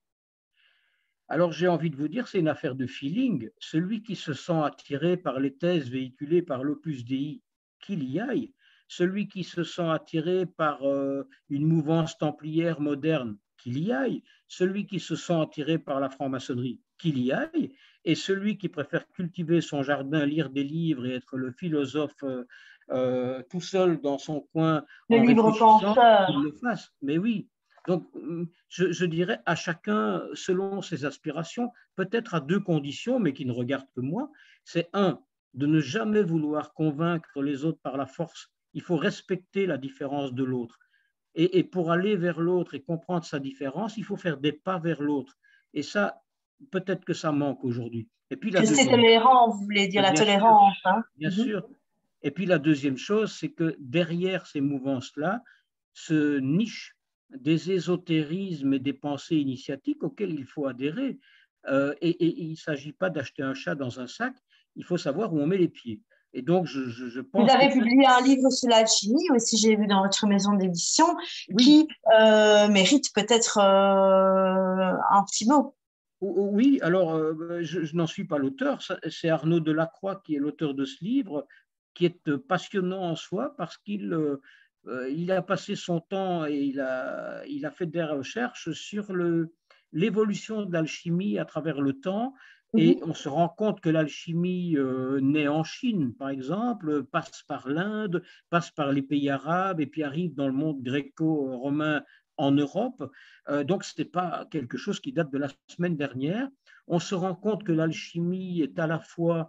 S1: Alors j'ai envie de vous dire, c'est une affaire de feeling. Celui qui se sent attiré par les thèses véhiculées par l'Opus Dei, qu'il y aille. Celui qui se sent attiré par euh, une mouvance templière moderne, qu'il y aille. Celui qui se sent attiré par la franc-maçonnerie, qu'il y aille. Et celui qui préfère cultiver son jardin, lire des livres et être le philosophe euh, euh, tout seul dans son coin
S2: Le
S1: en
S2: libre
S1: réfléchissant, qu'il
S2: penseur.
S1: le fasse. Mais oui, donc, je, je, dirais à chacun selon ses aspirations, peut-être à deux conditions, mais qui ne regardent que moi. C'est un, de ne jamais vouloir convaincre les autres par la force. Il faut respecter la différence de l'autre. Et, et pour aller vers l'autre et comprendre sa différence, il faut faire des pas vers l'autre. Et ça, peut-être que ça manque aujourd'hui. Et puis la
S2: Rester
S1: deuxième,
S2: tolérant, vous voulez dire la
S1: bien sûr,
S2: tolérance, hein?
S1: bien
S2: Mhm.
S1: sûr. Et puis la deuxième chose, c'est que derrière ces mouvances-là se nichent des ésotérismes et des pensées initiatiques auxquelles il faut adhérer. Euh, et, et, il ne s'agit pas d'acheter un chat dans un sac, il faut savoir où on met les pieds. Et donc, je, je, je
S2: Vous
S1: pense que...
S2: avez publié un livre sur l'alchimie aussi, j'ai vu dans votre maison d'édition,
S1: Oui,
S2: qui euh, mérite peut-être euh, un petit mot.
S1: oui, alors euh, je, je n'en suis pas l'auteur, c'est Arnaud Delacroix qui est l'auteur de ce livre, qui est passionnant en soi parce qu'il euh, il a passé son temps et il a, il a fait des recherches sur le, l'évolution de l'alchimie à travers le temps. Et
S2: Mhm.
S1: on se rend compte que l'alchimie euh, naît en Chine, par exemple, passe par l'Inde, passe par les pays arabes et puis arrive dans le monde gréco-romain en Europe. Euh, donc, ce n'est pas quelque chose qui date de la semaine dernière. On se rend compte que l'alchimie est à la fois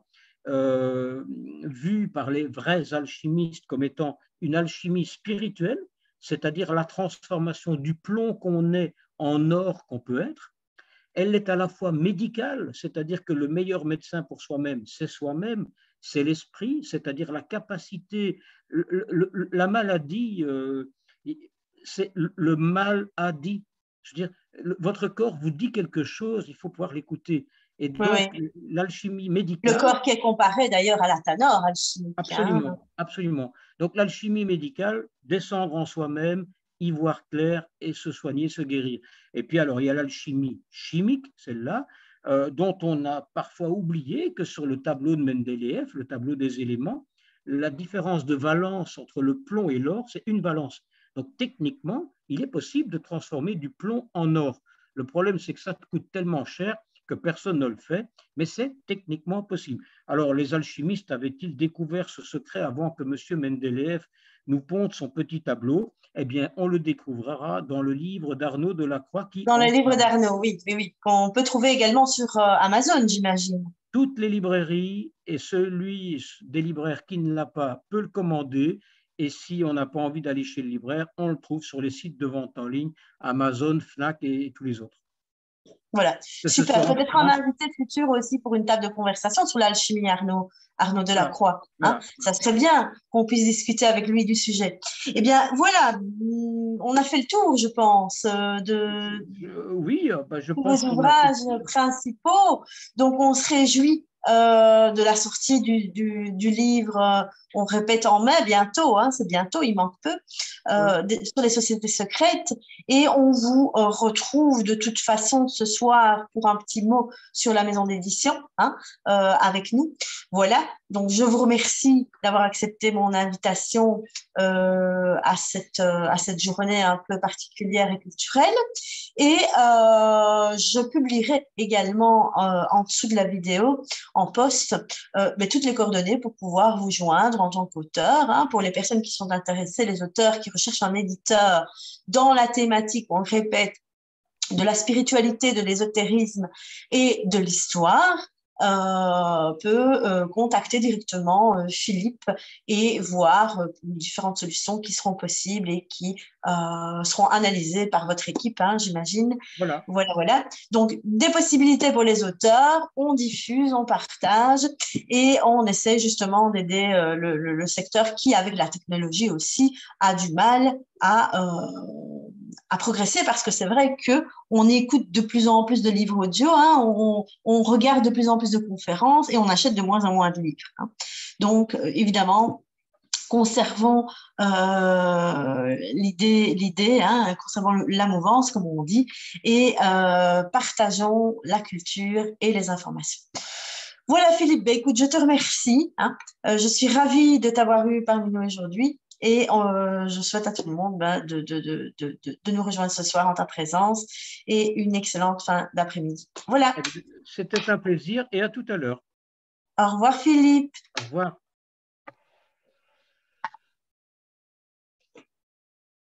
S1: euh, vue par les vrais alchimistes comme étant une alchimie spirituelle, c'est-à-dire la transformation du plomb qu'on est en or qu'on peut être. Elle est à la fois médicale, c'est-à-dire que le meilleur médecin pour soi-même, c'est soi-même, c'est l'esprit, c'est-à-dire la capacité, le, le, la maladie, euh, c'est le mal a dit. Je veux dire, le, votre corps vous dit quelque chose, il faut pouvoir l'écouter. Et
S2: Oui,
S1: donc,
S2: oui.
S1: l'alchimie
S2: Le
S1: médicale,
S2: corps qui est comparé d'ailleurs à la tanor alchimique, hein.
S1: absolument, absolument. Donc, l'alchimie médicale, descendre en soi-même, y voir clair et se soigner, se guérir. Et puis, alors, il y a l'alchimie chimique, celle-là, euh, dont on a parfois oublié que sur le tableau de Mendeleïev, le tableau des éléments, la différence de valence entre le plomb et l'or, c'est une valence. Donc, techniquement, il est possible de transformer du plomb en or. Le problème, c'est que ça coûte tellement cher que personne ne le fait, mais c'est techniquement possible. Alors, les alchimistes avaient-ils découvert ce secret avant que M. Mendeleïev nous ponde son petit tableau? Eh bien, on le découvrira dans le livre d'Arnaud Delacroix qui
S2: Dans le
S1: en
S2: livre
S1: parle.
S2: d'Arnaud, oui, oui, oui, qu'on peut trouver également sur euh, Amazon, j'imagine.
S1: Toutes les librairies et celui des libraires qui ne l'a pas peut le commander. Et si on n'a pas envie d'aller chez le libraire, on le trouve sur les sites de vente en ligne, Amazon, Fnac et, et tous les autres.
S2: Voilà,
S1: Que ce
S2: super.
S1: soit en
S2: Peut-être un
S1: France,
S2: invité futur aussi pour une table de conversation sur l'alchimie, Arnaud, Arnaud
S1: voilà.
S2: Delacroix. Hein.
S1: Voilà.
S2: Ça serait bien qu'on puisse discuter avec lui du sujet. Eh bien, voilà, on a fait le tour, je pense, euh, de
S1: Je, oui, bah, je
S2: tous vos
S1: pense qu'on a fait.
S2: ouvrages principaux. Donc, on se réjouit euh, de la sortie du, du, du livre. euh, on répète en mai, bientôt, hein, c'est bientôt, il manque peu,
S1: Oui.
S2: euh, des- sur les sociétés secrètes. Et on vous euh, retrouve de toute façon ce soir pour un petit mot sur la maison d'édition, hein, euh, avec nous. Voilà. Donc, je vous remercie d'avoir accepté mon invitation euh, à cette, euh, à cette journée un peu particulière et culturelle. Et euh, je publierai également euh, en dessous de la vidéo, en post, euh, mais toutes les coordonnées pour pouvoir vous joindre en tant qu'auteur. Hein, pour les personnes qui sont intéressées, les auteurs qui recherchent un éditeur dans la thématique, on le répète, de la spiritualité, de l'ésotérisme et de l'histoire, euh, peut euh, contacter directement euh, Philippe et voir euh, différentes solutions qui seront possibles et qui euh, seront analysées par votre équipe, hein, j'imagine.
S1: Voilà.
S2: Voilà, voilà. Donc, des possibilités pour les auteurs, on diffuse, on partage et on essaie justement d'aider euh, le, le, le secteur qui, avec la technologie aussi, a du mal à, euh, à progresser parce que c'est vrai qu'on écoute de plus en plus de livres audio, hein, on, on regarde de plus en plus de conférences et on achète de moins en moins de livres. Hein. Donc, euh, évidemment, conservons euh, l'idée, l'idée hein, conservons la mouvance, comme on dit, et euh, partageons la culture et les informations. Voilà, Philippe, ben, écoute, je te remercie. Hein. Euh, je suis ravie de t'avoir eu parmi nous aujourd'hui. Et euh, je souhaite à tout le monde ben, de, de, de, de, de nous rejoindre ce soir en ta présence et une excellente fin d'après-midi. Voilà.
S1: C'était un plaisir et à tout à l'heure.
S2: Au revoir, Philippe.
S1: Au revoir.